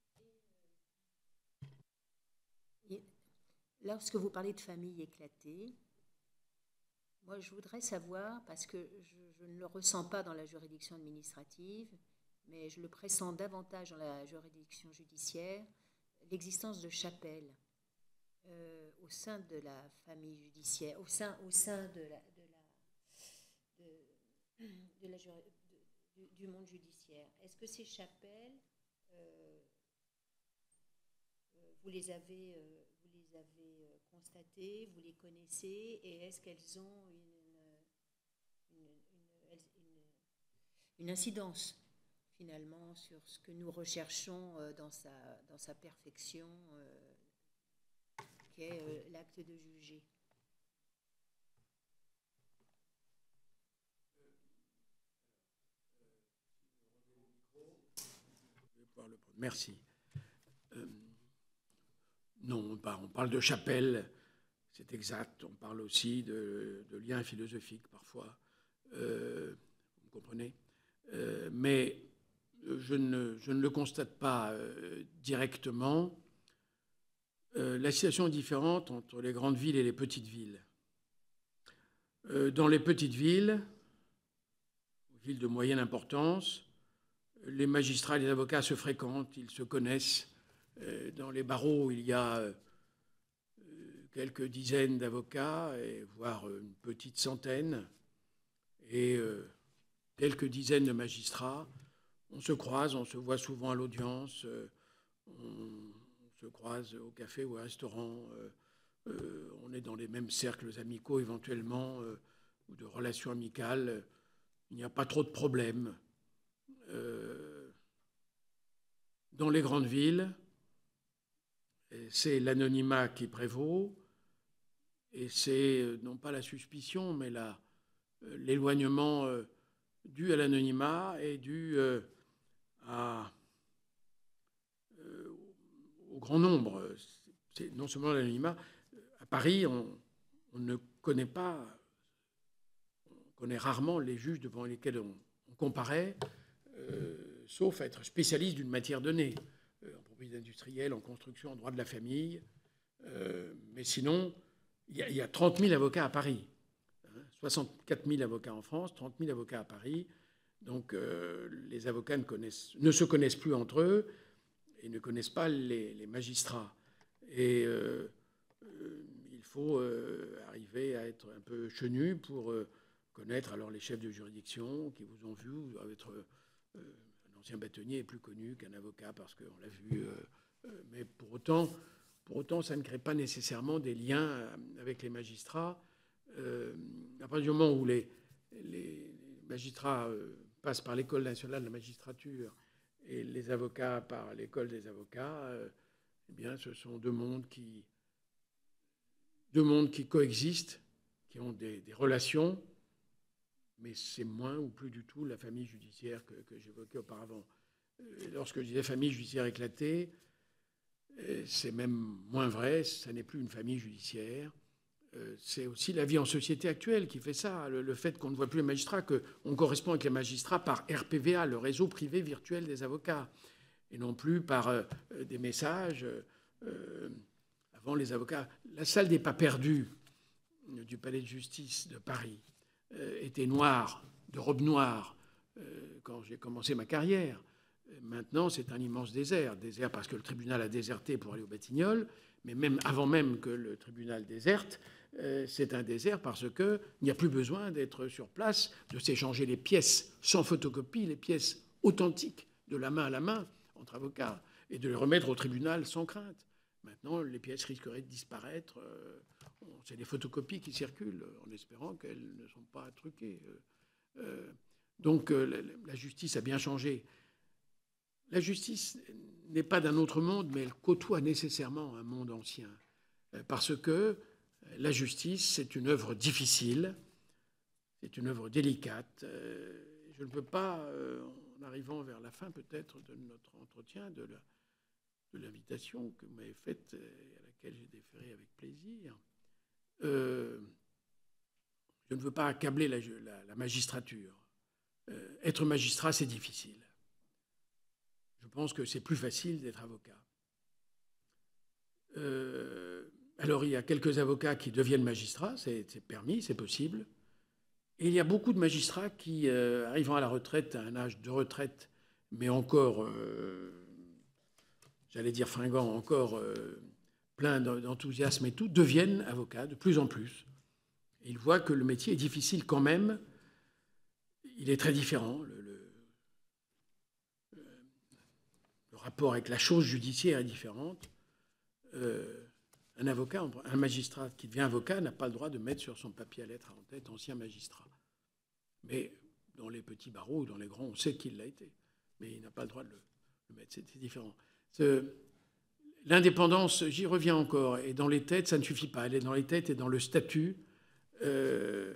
Lorsque vous parlez de famille éclatée, moi je voudrais savoir, parce que je, je ne le ressens pas dans la juridiction administrative, mais je le pressens davantage dans la juridiction judiciaire, l'existence de chapelles euh, au sein de la famille judiciaire, au sein, au sein de la, de la, de, de la de, du monde judiciaire. Est-ce que ces chapelles, euh, vous les avez... Euh, Vous les avez constatées, vous les connaissez, et est-ce qu'elles ont une, une, une, une, une incidence finalement sur ce que nous recherchons dans sa, dans sa perfection, euh, qui est euh, l'acte de juger? Merci. Euh, Non, on parle de chapelle, c'est exact. On parle aussi de, de liens philosophiques parfois. Euh, vous comprenez euh, Mais je ne, je ne le constate pas euh, directement. Euh, la situation est différente entre les grandes villes et les petites villes. Euh, dans les petites villes, villes de moyenne importance, les magistrats et les avocats se fréquentent, ils se connaissent. Dans les barreaux, il y a quelques dizaines d'avocats, voire une petite centaine, et quelques dizaines de magistrats. On se croise, on se voit souvent à l'audience, on se croise au café ou au restaurant, on est dans les mêmes cercles amicaux éventuellement, ou de relations amicales. Il n'y a pas trop de problèmes. Dans les grandes villes, c'est l'anonymat qui prévaut, et c'est non pas la suspicion, mais la, l'éloignement dû à l'anonymat et dû à, au grand nombre. C'est non seulement l'anonymat. À Paris, on, on ne connaît pas, on connaît rarement les juges devant lesquels on, on comparaît, euh, sauf à être spécialiste d'une matière donnée. En propriété industrielle, en construction, en droit de la famille. Euh, mais sinon, il y, y a trente mille avocats à Paris. Hein, soixante-quatre mille avocats en France, trente mille avocats à Paris. Donc euh, les avocats ne, connaissent, ne se connaissent plus entre eux et ne connaissent pas les, les magistrats. Et euh, euh, il faut euh, arriver à être un peu chenu pour euh, connaître alors les chefs de juridiction qui vous ont vu, ou être... Euh, L'ancien bâtonnier est plus connu qu'un avocat parce qu'on l'a vu. Euh, mais pour autant, pour autant, ça ne crée pas nécessairement des liens avec les magistrats. Euh, à partir du moment où les, les magistrats euh, passent par l'École nationale de la magistrature et les avocats par l'École des avocats, euh, eh bien, ce sont deux mondes qui, deux mondes qui coexistent, qui ont des, des relations. Mais c'est moins ou plus du tout la famille judiciaire que, que j'évoquais auparavant. Lorsque je disais famille judiciaire éclatée, c'est même moins vrai, ça n'est plus une famille judiciaire. C'est aussi la vie en société actuelle qui fait ça, le, le fait qu'on ne voit plus les magistrats, qu'on correspond avec les magistrats par R P V A, le réseau privé virtuel des avocats, et non plus par euh, des messages. Euh, avant, les avocats... La salle des pas perdus du palais de justice de Paris était noir, de robe noire, euh, quand j'ai commencé ma carrière. Maintenant, c'est un immense désert. Désert parce que le tribunal a déserté pour aller au Batignolles, mais même avant même que le tribunal déserte, euh, c'est un désert parce qu'il n'y a plus besoin d'être sur place, de s'échanger les pièces sans photocopie, les pièces authentiques, de la main à la main, entre avocats, et de les remettre au tribunal sans crainte. Maintenant, les pièces risqueraient de disparaître. Euh, C'est des photocopies qui circulent, en espérant qu'elles ne sont pas truquées. Euh, donc, euh, la justice a bien changé. la justice n'est pas d'un autre monde, mais elle côtoie nécessairement un monde ancien. Parce que la justice, c'est une œuvre difficile, c'est une œuvre délicate. Je ne peux pas, en arrivant vers la fin peut-être de notre entretien, de la, de l'invitation que vous m'avez faite et à laquelle j'ai déféré avec plaisir, euh, je ne veux pas accabler la, la, la magistrature. Euh, être magistrat, c'est difficile. Je pense que c'est plus facile d'être avocat. Euh, alors, il y a quelques avocats qui deviennent magistrats, c'est permis, c'est possible. Et il y a beaucoup de magistrats qui, euh, arrivant à la retraite, à un âge de retraite, mais encore, euh, j'allais dire fringant, encore euh, plein d'enthousiasme et tout, deviennent avocats de plus en plus. Et ils voient que le métier est difficile quand même. Il est très différent. Le, le, le rapport avec la chose judiciaire est différent. Euh, un avocat, un magistrat qui devient avocat n'a pas le droit de mettre sur son papier à lettres en tête ancien magistrat. Mais dans les petits barreaux ou dans les grands, on sait qu'il l'a été. Mais il n'a pas le droit de le, le mettre. C'est différent. L'indépendance, j'y reviens encore, et dans les têtes, ça ne suffit pas. Elle est dans les têtes et dans le statut. Euh,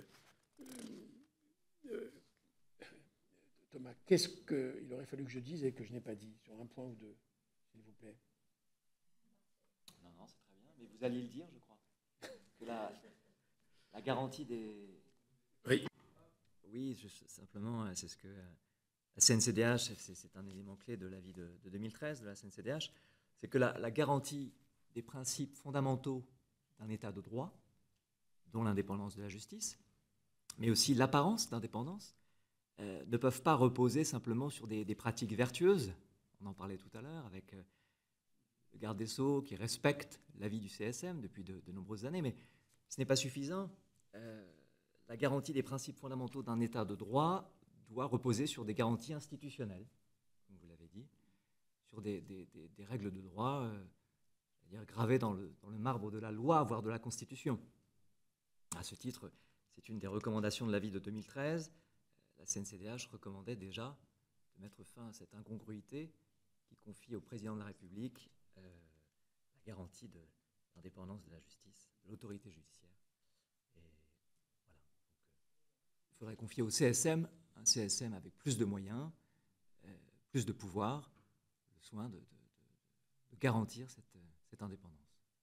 euh, Thomas, qu'est-ce qu'il aurait fallu que je dise et que je n'ai pas dit, sur un point ou deux, s'il vous plaît? Non, non, c'est très bien. Mais vous alliez le dire, je crois. Que la, la garantie des... Oui. Oui, je, simplement, c'est ce que la C N C D H, c'est un élément clé de l'avis de, de deux mille treize de la C N C D H, c'est que la, la garantie des principes fondamentaux d'un État de droit, dont l'indépendance de la justice, mais aussi l'apparence d'indépendance, euh, ne peuvent pas reposer simplement sur des, des pratiques vertueuses. On en parlait tout à l'heure avec euh, le garde des Sceaux qui respecte l'avis du C S M depuis de, de nombreuses années, mais ce n'est pas suffisant. Euh, la garantie des principes fondamentaux d'un État de droit doit reposer sur des garanties institutionnelles, comme vous l'avez dit, sur des, des, des, des règles de droit euh, c'est-à-dire gravées dans le, dans le marbre de la loi, voire de la Constitution. À ce titre, c'est une des recommandations de l'avis de deux mille treize. La C N C D H recommandait déjà de mettre fin à cette incongruité qui confie au président de la République euh, la garantie de l'indépendance de la justice, de l'autorité judiciaire. Et voilà. Donc, euh, il faudrait confier au C S M, un C S M avec plus de moyens, euh, plus de pouvoir, le soin de, de, de, de garantir cette, cette indépendance.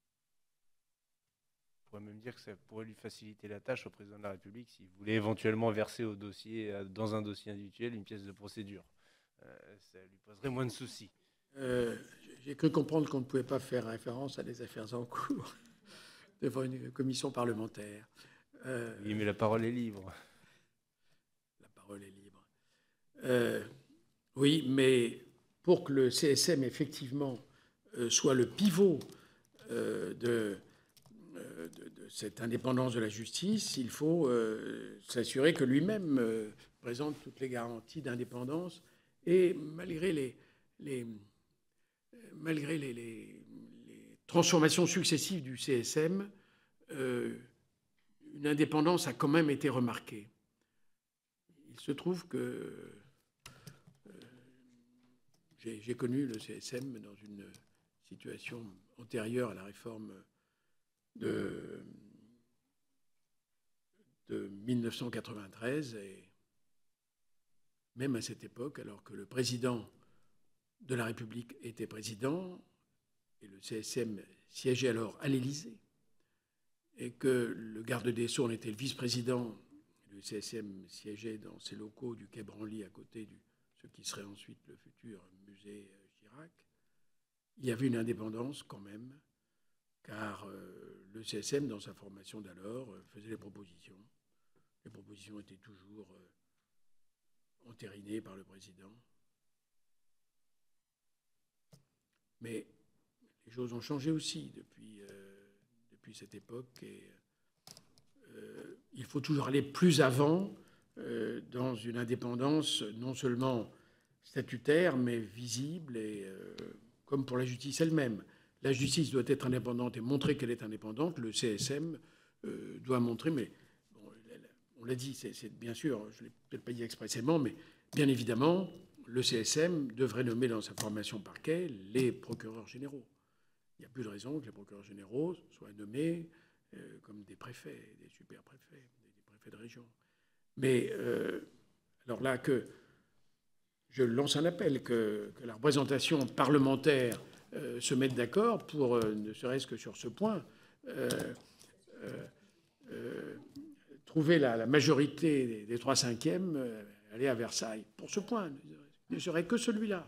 On pourrait même dire que ça pourrait lui faciliter la tâche au président de la République s'il voulait éventuellement verser au dossier, dans un dossier individuel une pièce de procédure. Euh, ça lui poserait moins de soucis. Euh, J'ai cru comprendre qu'on ne pouvait pas faire référence à des affaires en cours devant une commission parlementaire. Euh, oui, mais la parole est libre. La parole est libre. Euh, oui, mais pour que le C S M, effectivement, euh, soit le pivot euh, de... De, de cette indépendance de la justice, il faut euh, s'assurer que lui-même euh, présente toutes les garanties d'indépendance et malgré les, les, malgré les, les, les transformations successives du C S M, euh, une indépendance a quand même été remarquée. Il se trouve que euh, j'ai connu le C S M dans une situation antérieure à la réforme De, de mille neuf cent quatre-vingt-treize, et même à cette époque, alors que le président de la République était président, et le C S M siégeait alors à l'Élysée, et que le garde des Sceaux en était le vice-président, le C S M siégeait dans ses locaux du Quai Branly, à côté de ce qui serait ensuite le futur musée Chirac, il y avait une indépendance quand même, car euh, le C S M, dans sa formation d'alors, euh, faisait les propositions. Les propositions étaient toujours euh, entérinées par le président. Mais les choses ont changé aussi depuis, euh, depuis cette époque. Et euh, il faut toujours aller plus avant euh, dans une indépendance non seulement statutaire, mais visible, et euh, comme pour la justice elle-même. La justice doit être indépendante et montrer qu'elle est indépendante. Le C S M euh, doit montrer, mais bon, on l'a dit, c'est bien sûr, je ne l'ai peut-être pas dit expressément, mais bien évidemment, le C S M devrait nommer dans sa formation parquet les procureurs généraux. Il n'y a plus de raison que les procureurs généraux soient nommés euh, comme des préfets, des super-préfets, des préfets de région. Mais euh, alors là, que je lance un appel, que, que la représentation parlementaire euh, se mette d'accord pour, euh, ne serait-ce que sur ce point, euh, euh, euh, trouver la, la majorité des, des trois cinquièmes, euh, aller à Versailles. Pour ce point, ne serait que celui-là.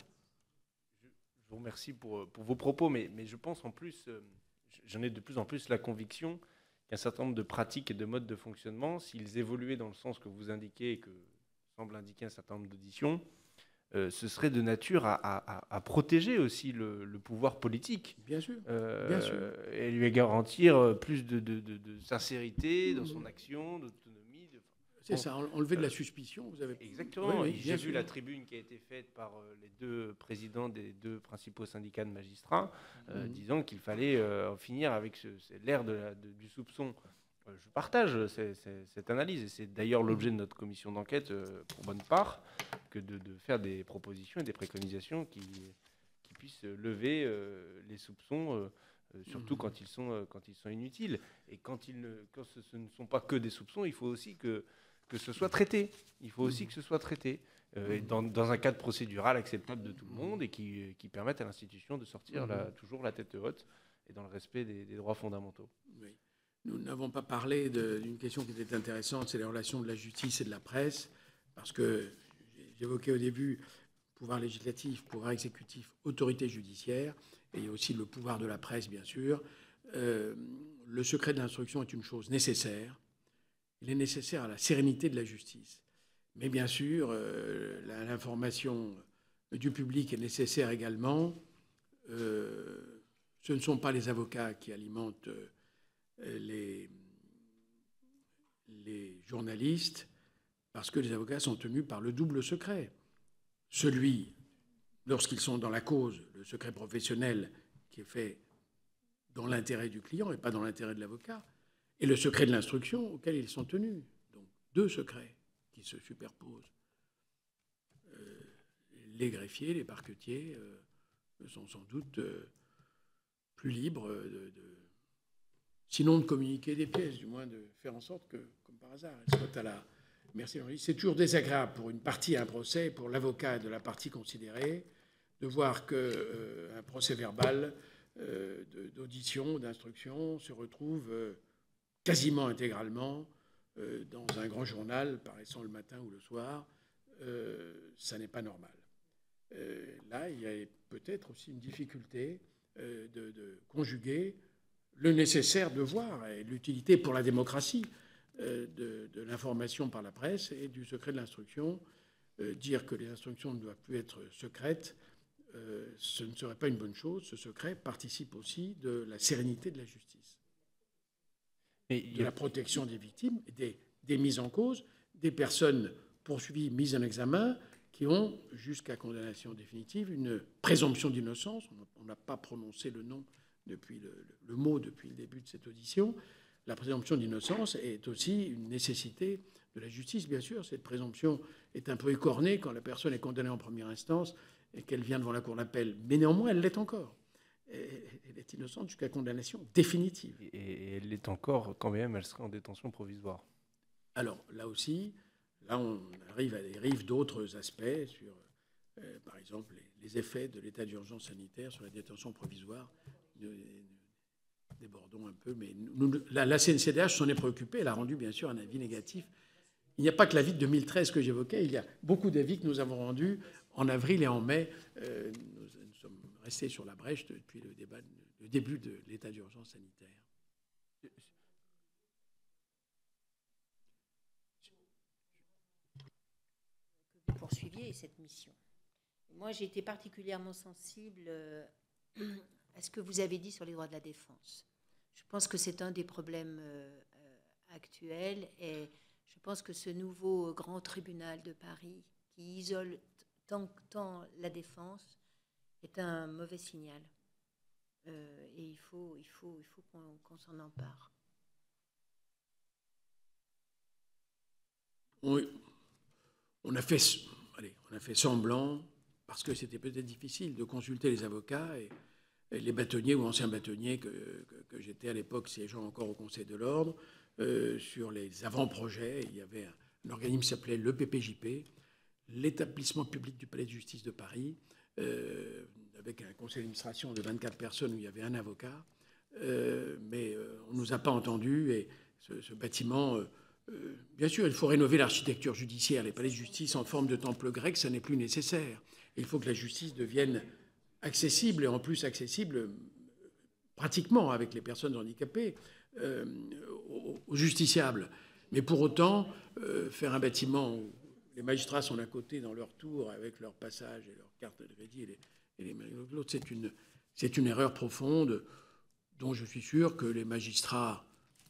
Je vous remercie pour, pour vos propos, mais, mais je pense en plus, euh, j'en ai de plus en plus la conviction qu'un certain nombre de pratiques et de modes de fonctionnement, s'ils évoluaient dans le sens que vous indiquez et que semble indiquer un certain nombre d'auditions, euh, ce serait de nature à, à, à protéger aussi le, le pouvoir politique. Bien sûr. Euh, Bien sûr. Et lui garantir plus de, de, de, de sincérité dans son action, d'autonomie. De... C'est ça, enlever de la suspicion. Vous avez... Exactement. Oui, oui, j'ai vu sûr. la tribune qui a été faite par euh, les deux présidents des deux principaux syndicats de magistrats, euh, mmh. disant qu'il fallait euh, en finir avec ce, l'ère de la, de, du soupçon. Euh, je partage ces, ces, cette analyse, et c'est d'ailleurs l'objet de notre commission d'enquête, euh, pour bonne part, que de, de faire des propositions et des préconisations qui, qui puissent lever euh, les soupçons, euh, euh, surtout mmh. quand, ils sont, euh, quand ils sont inutiles. Et quand, ils ne, quand ce, ce ne sont pas que des soupçons, il faut aussi que que ce soit traité. Il faut aussi que ce soit traité euh, dans, dans un cadre procédural acceptable de tout le monde et qui, qui permette à l'institution de sortir la, toujours la tête haute et dans le respect des, des droits fondamentaux. Oui. Nous n'avons pas parlé d'une question qui était intéressante, c'est les relations de la justice et de la presse, parce que j'évoquais au début pouvoir législatif, pouvoir exécutif, autorité judiciaire, et il y a aussi le pouvoir de la presse, bien sûr. Euh, le secret de l'instruction est une chose nécessaire. Il est nécessaire à la sérénité de la justice. Mais bien sûr, euh, l'information du public est nécessaire également. Euh, ce ne sont pas les avocats qui alimentent euh, les, les journalistes, parce que les avocats sont tenus par le double secret. Celui, lorsqu'ils sont dans la cause, le secret professionnel qui est fait dans l'intérêt du client et pas dans l'intérêt de l'avocat, et le secret de l'instruction auquel ils sont tenus. Donc, deux secrets qui se superposent. Euh, les greffiers, les parquetiers euh, sont sans doute euh, plus libres, de, de, sinon de communiquer des pièces, du moins de faire en sorte que, comme par hasard, elles soient à la merci. C'est toujours désagréable pour une partie à un procès, pour l'avocat de la partie considérée, de voir qu'un euh, procès verbal euh, d'audition, d'instruction se retrouve... Euh, quasiment intégralement euh, dans un grand journal paraissant le matin ou le soir, euh, ça n'est pas normal. Euh, là, il y a peut-être aussi une difficulté euh, de, de conjuguer le nécessaire devoir et l'utilité pour la démocratie euh, de, de l'information par la presse et du secret de l'instruction. Euh, dire que les instructions ne doivent plus être secrètes, euh, ce ne serait pas une bonne chose. Ce secret participe aussi de la sérénité de la justice. De la protection des victimes, des, des mises en cause, des personnes poursuivies, mises en examen, qui ont, jusqu'à condamnation définitive, une présomption d'innocence. On n'a pas prononcé le nom depuis le, le, le mot depuis le début de cette audition. La présomption d'innocence est aussi une nécessité de la justice, bien sûr. Cette présomption est un peu écornée quand la personne est condamnée en première instance et qu'elle vient devant la cour d'appel. Mais néanmoins, elle l'est encore. Elle est innocente jusqu'à condamnation définitive. Et elle l'est encore, quand même, elle serait en détention provisoire. Alors, là aussi, là, on arrive à des dérives d'autres aspects sur, euh, par exemple, les, les effets de l'état d'urgence sanitaire sur la détention provisoire. Nous, nous débordons un peu, mais nous, la, la C N C D H s'en est préoccupée. Elle a rendu, bien sûr, un avis négatif. Il n'y a pas que l'avis de deux mille treize que j'évoquais. Il y a beaucoup d'avis que nous avons rendus en avril et en mai. Euh, nous, nous sommes restés sur la brèche depuis le, débat, le début de l'état d'urgence sanitaire. Vous poursuiviez cette mission. Moi, j'ai été particulièrement sensible à ce que vous avez dit sur les droits de la défense. Je pense que c'est un des problèmes actuels et je pense que ce nouveau grand tribunal de Paris qui isole tant, tant la défense est un mauvais signal. Euh, et il faut, il faut, il faut qu'on, qu'on s'en empare. Oui. On a fait, allez, on a fait semblant, parce que c'était peut-être difficile, de consulter les avocats et, et les bâtonniers ou anciens bâtonniers que, que, que j'étais à l'époque, siégeant encore au Conseil de l'Ordre, euh, sur les avant-projets. Il y avait un, un organisme qui s'appelait l'E P P J P, l'établissement public du Palais de Justice de Paris, euh, avec un conseil d'administration de vingt-quatre personnes où il y avait un avocat. Euh, mais euh, on ne nous a pas entendus et ce, ce bâtiment... Euh, Euh, bien sûr, il faut rénover l'architecture judiciaire. Les palais de justice en forme de temple grec, ça n'est plus nécessaire. Il faut que la justice devienne accessible, et en plus accessible pratiquement avec les personnes handicapées, euh, aux, aux justiciables. Mais pour autant, euh, faire un bâtiment où les magistrats sont d'un côté dans leur tour avec leur passage et leur carte de crédit et les, et les de l'autre, c'est une, c'est une erreur profonde dont je suis sûr que les magistrats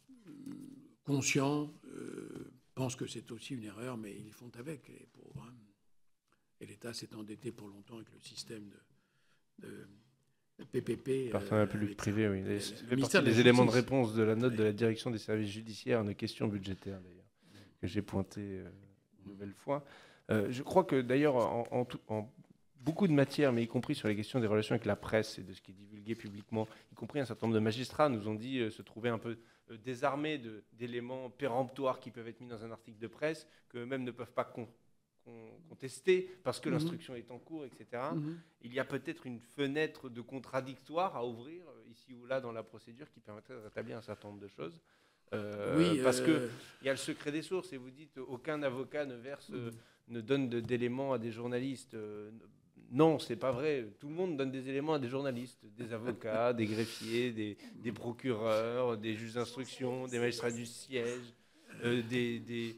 conscients euh, pensent que c'est aussi une erreur, mais ils font avec, les pauvres. Hein. Et l'État s'est endetté pour longtemps avec le système de, de P P P. Partenariat euh, public-privé, oui. le, Ça le fait ministère partie de des la éléments de Justice. réponse de la note Oui. de la direction des services judiciaires à nos questions budgétaires, d'ailleurs, que j'ai pointé euh, une nouvelle fois. Euh, je crois que, d'ailleurs, en, en, tout, en beaucoup de matières, mais y compris sur les questions des relations avec la presse et de ce qui est divulgué publiquement, y compris un certain nombre de magistrats nous ont dit euh, se trouver un peu euh, désarmés de, d'éléments péremptoires qui peuvent être mis dans un article de presse, qu'eux-mêmes ne peuvent pas con, con, contester parce que mm-hmm. l'instruction est en cours, et cetera. Mm-hmm. Il y a peut-être une fenêtre de contradictoire à ouvrir euh, ici ou là dans la procédure qui permettrait de rétablir un certain nombre de choses. Euh, oui, parce euh... qu'il y a le secret des sources, et vous dites aucun avocat ne verse, mm-hmm. euh, ne donne de, d'éléments à des journalistes. Euh, Non, c'est pas vrai. Tout le monde donne des éléments à des journalistes, des avocats, des greffiers, des, des procureurs, des juges d'instruction, des magistrats du siège. Euh, des, des...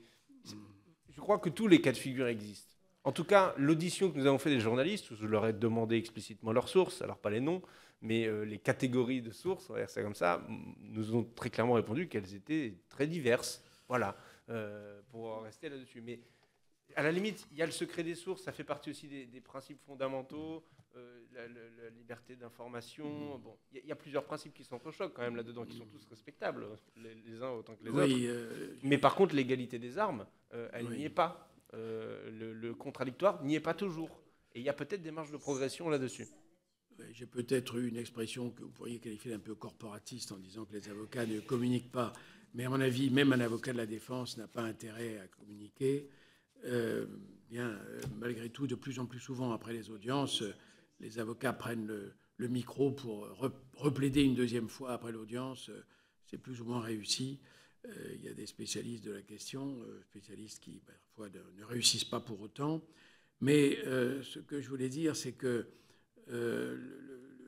Je crois que tous les cas de figure existent. En tout cas, l'audition que nous avons fait des journalistes, où je leur ai demandé explicitement leurs sources, alors pas les noms, mais euh, les catégories de sources, on va dire ça comme ça, nous ont très clairement répondu qu'elles étaient très diverses. Voilà, euh, pour rester là-dessus. Mais à la limite, il y a le secret des sources, ça fait partie aussi des, des principes fondamentaux, euh, la, la, la liberté d'information. Bon, il y, y a plusieurs principes qui s'entrechoquent quand même là-dedans, qui sont tous respectables, les, les uns autant que les oui, autres. Euh, Mais par contre, l'égalité des armes, euh, elle oui. n'y est pas. Euh, le, le contradictoire n'y est pas toujours. Et il y a peut-être des marges de progression là-dessus. Oui, j'ai peut-être eu une expression que vous pourriez qualifier d'un peu corporatiste en disant que les avocats ne communiquent pas. Mais à mon avis, même un avocat de la défense n'a pas intérêt à communiquer. Euh, bien, euh, malgré tout, de plus en plus souvent, après les audiences, euh, les avocats prennent le, le micro pour re, replaider une deuxième fois après l'audience. Euh, c'est plus ou moins réussi. Euh, il y a des spécialistes de la question, euh, spécialistes qui, parfois, de, ne réussissent pas pour autant. Mais euh, ce que je voulais dire, c'est que euh, le, le,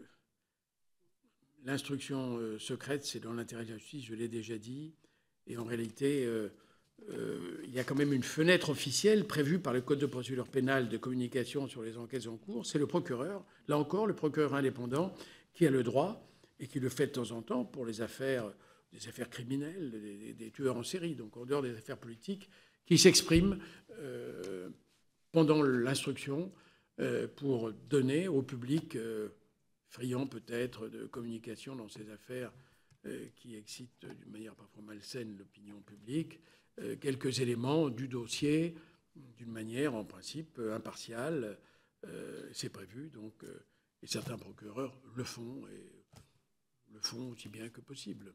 l'instruction euh, secrète, c'est dans l'intérêt de la justice, je l'ai déjà dit. Et en réalité... Euh, Euh, il y a quand même une fenêtre officielle prévue par le Code de procédure pénale de communication sur les enquêtes en cours. C'est le procureur, là encore, le procureur indépendant, qui a le droit, et qui le fait de temps en temps pour les affaires, des affaires criminelles, des, des, des tueurs en série, donc en dehors des affaires politiques, qui s'exprime euh, pendant l'instruction euh, pour donner au public, euh, friand peut-être de communication dans ces affaires euh, qui excitent d'une manière parfois malsaine l'opinion publique, quelques éléments du dossier d'une manière, en principe, impartiale. Euh, c'est prévu, donc, euh, et certains procureurs le font, et le font aussi bien que possible.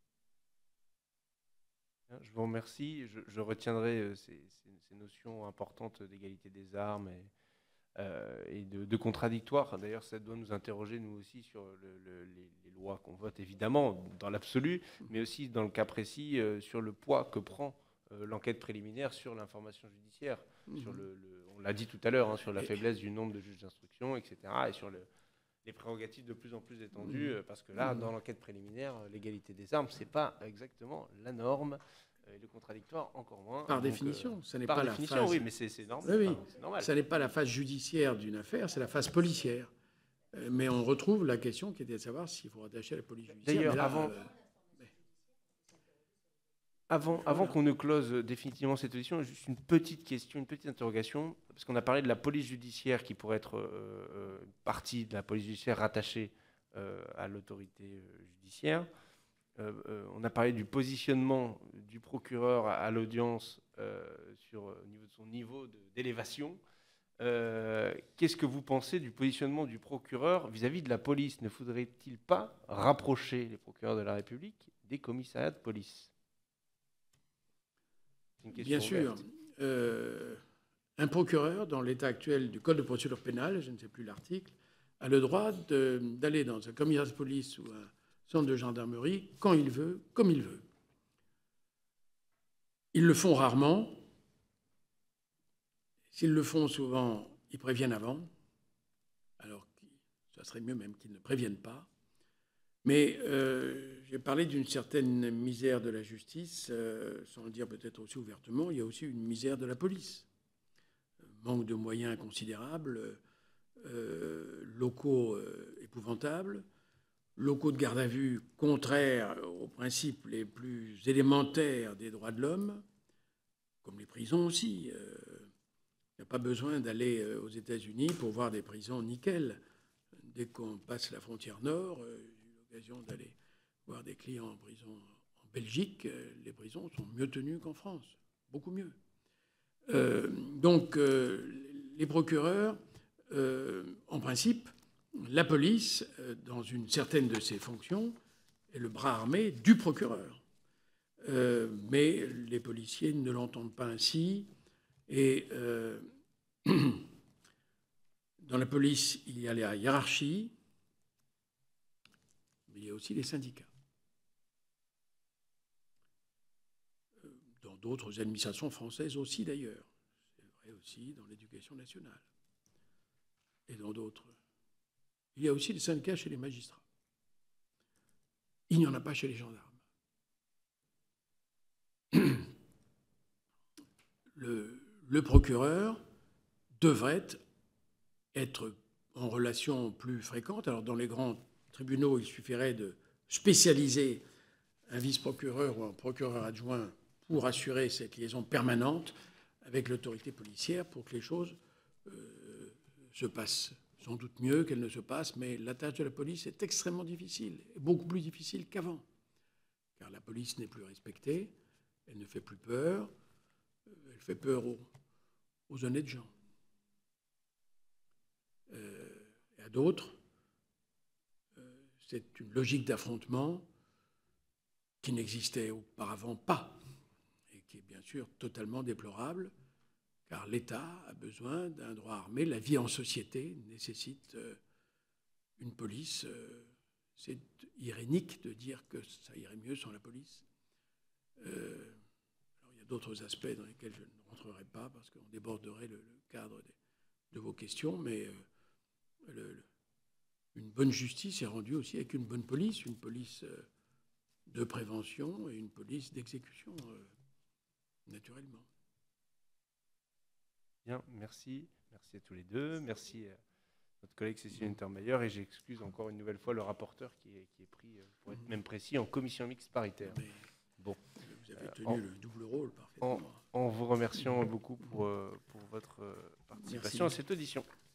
Je vous remercie. Je, je retiendrai ces, ces, ces notions importantes d'égalité des armes et, euh, et de, de contradictoire. D'ailleurs, ça doit nous interroger, nous aussi, sur le, le, les, les lois qu'on vote, évidemment, dans l'absolu, mais aussi, dans le cas précis, euh, sur le poids que prend l'enquête préliminaire sur l'information judiciaire, mmh. sur le, le, on l'a dit tout à l'heure, hein, sur la faiblesse du nombre de juges d'instruction, et cetera, et sur le, les prérogatives de plus en plus étendues, mmh. parce que là, mmh. dans l'enquête préliminaire, l'égalité des armes, c'est pas exactement la norme, et le contradictoire encore moins. Par donc, définition, euh, ça n'est par pas définition, la phase... oui, mais c'est, c'est normal. Oui, oui. Enfin, c'est normal. Ça n'est pas la phase judiciaire d'une affaire, c'est la phase policière. Euh, mais on retrouve la question qui était de savoir s'il faut rattacher à la police judiciaire. D'ailleurs, là, avant... Euh, Avant, avant qu'on ne close définitivement cette audition, juste une petite question, une petite interrogation, parce qu'on a parlé de la police judiciaire qui pourrait être euh, euh, partie de la police judiciaire rattachée euh, à l'autorité euh, judiciaire. Euh, euh, on a parlé du positionnement du procureur à, à l'audience euh, sur au niveau de son niveau de, d'élévation. Euh, Qu'est-ce que vous pensez du positionnement du procureur vis-à-vis de la police? Ne faudrait-il pas rapprocher les procureurs de la République des commissariats de police? C'est une question Bien sûr. ouverte. Euh, un procureur, dans l'état actuel du Code de procédure pénale, je ne sais plus l'article, a le droit de- d'aller dans un commissariat de police ou un centre de gendarmerie quand il veut, comme il veut. Ils le font rarement. S'ils le font souvent, ils préviennent avant, alors que ça serait mieux même qu'ils ne préviennent pas. Mais euh, j'ai parlé d'une certaine misère de la justice, euh, sans le dire peut-être aussi ouvertement, il y a aussi une misère de la police. Manque de moyens considérables, euh, locaux euh, épouvantables, locaux de garde à vue contraires aux principes les plus élémentaires des droits de l'homme, comme les prisons aussi. Euh, il n'y a pas besoin d'aller aux États-Unis pour voir des prisons nickel. Dès qu'on passe la frontière nord, euh, j'ai eu l'occasion d'aller voir des clients en prison en Belgique, euh, les prisons sont mieux tenues qu'en France, beaucoup mieux. Euh, donc, euh, les procureurs, euh, en principe, la police, euh, dans une certaine de ses fonctions, est le bras armé du procureur. Euh, mais les policiers ne l'entendent pas ainsi. Et euh, dans la police, il y a la hiérarchie, mais il y a aussi les syndicats. Dans d'autres administrations françaises aussi, d'ailleurs. C'est vrai aussi dans l'éducation nationale. Et dans d'autres. Il y a aussi les syndicats chez les magistrats. Il n'y en a pas chez les gendarmes. Le, le procureur devrait être en relation plus fréquente. Alors, dans les grands tribunaux, il suffirait de spécialiser un vice-procureur ou un procureur adjoint pour assurer cette liaison permanente avec l'autorité policière pour que les choses euh, se passent sans doute mieux qu'elles ne se passent. Mais la tâche de la police est extrêmement difficile, beaucoup plus difficile qu'avant. Car la police n'est plus respectée, elle ne fait plus peur, elle fait peur aux, aux honnêtes gens. Euh, et à d'autres, euh, c'est une logique d'affrontement qui n'existait auparavant pas, et qui est bien sûr totalement déplorable, car l'État a besoin d'un droit armé. La vie en société nécessite euh, une police. Euh, c'est irénique de dire que ça irait mieux sans la police. Euh, alors il y a d'autres aspects dans lesquels je ne rentrerai pas, parce qu'on déborderait le, le cadre des, de vos questions, mais euh, le, le, une bonne justice est rendue aussi avec une bonne police, une police euh, de prévention et une police d'exécution, euh, naturellement. Bien, merci. Merci à tous les deux. Merci à notre collègue Cécile Untermeyer. Et j'excuse encore une nouvelle fois le rapporteur qui est, qui est pris, pour être même précis, en commission mixte paritaire. Mais bon. Vous avez tenu en, le double rôle parfaitement. En, en vous remerciant beaucoup pour, pour votre participation Merci. à cette audition.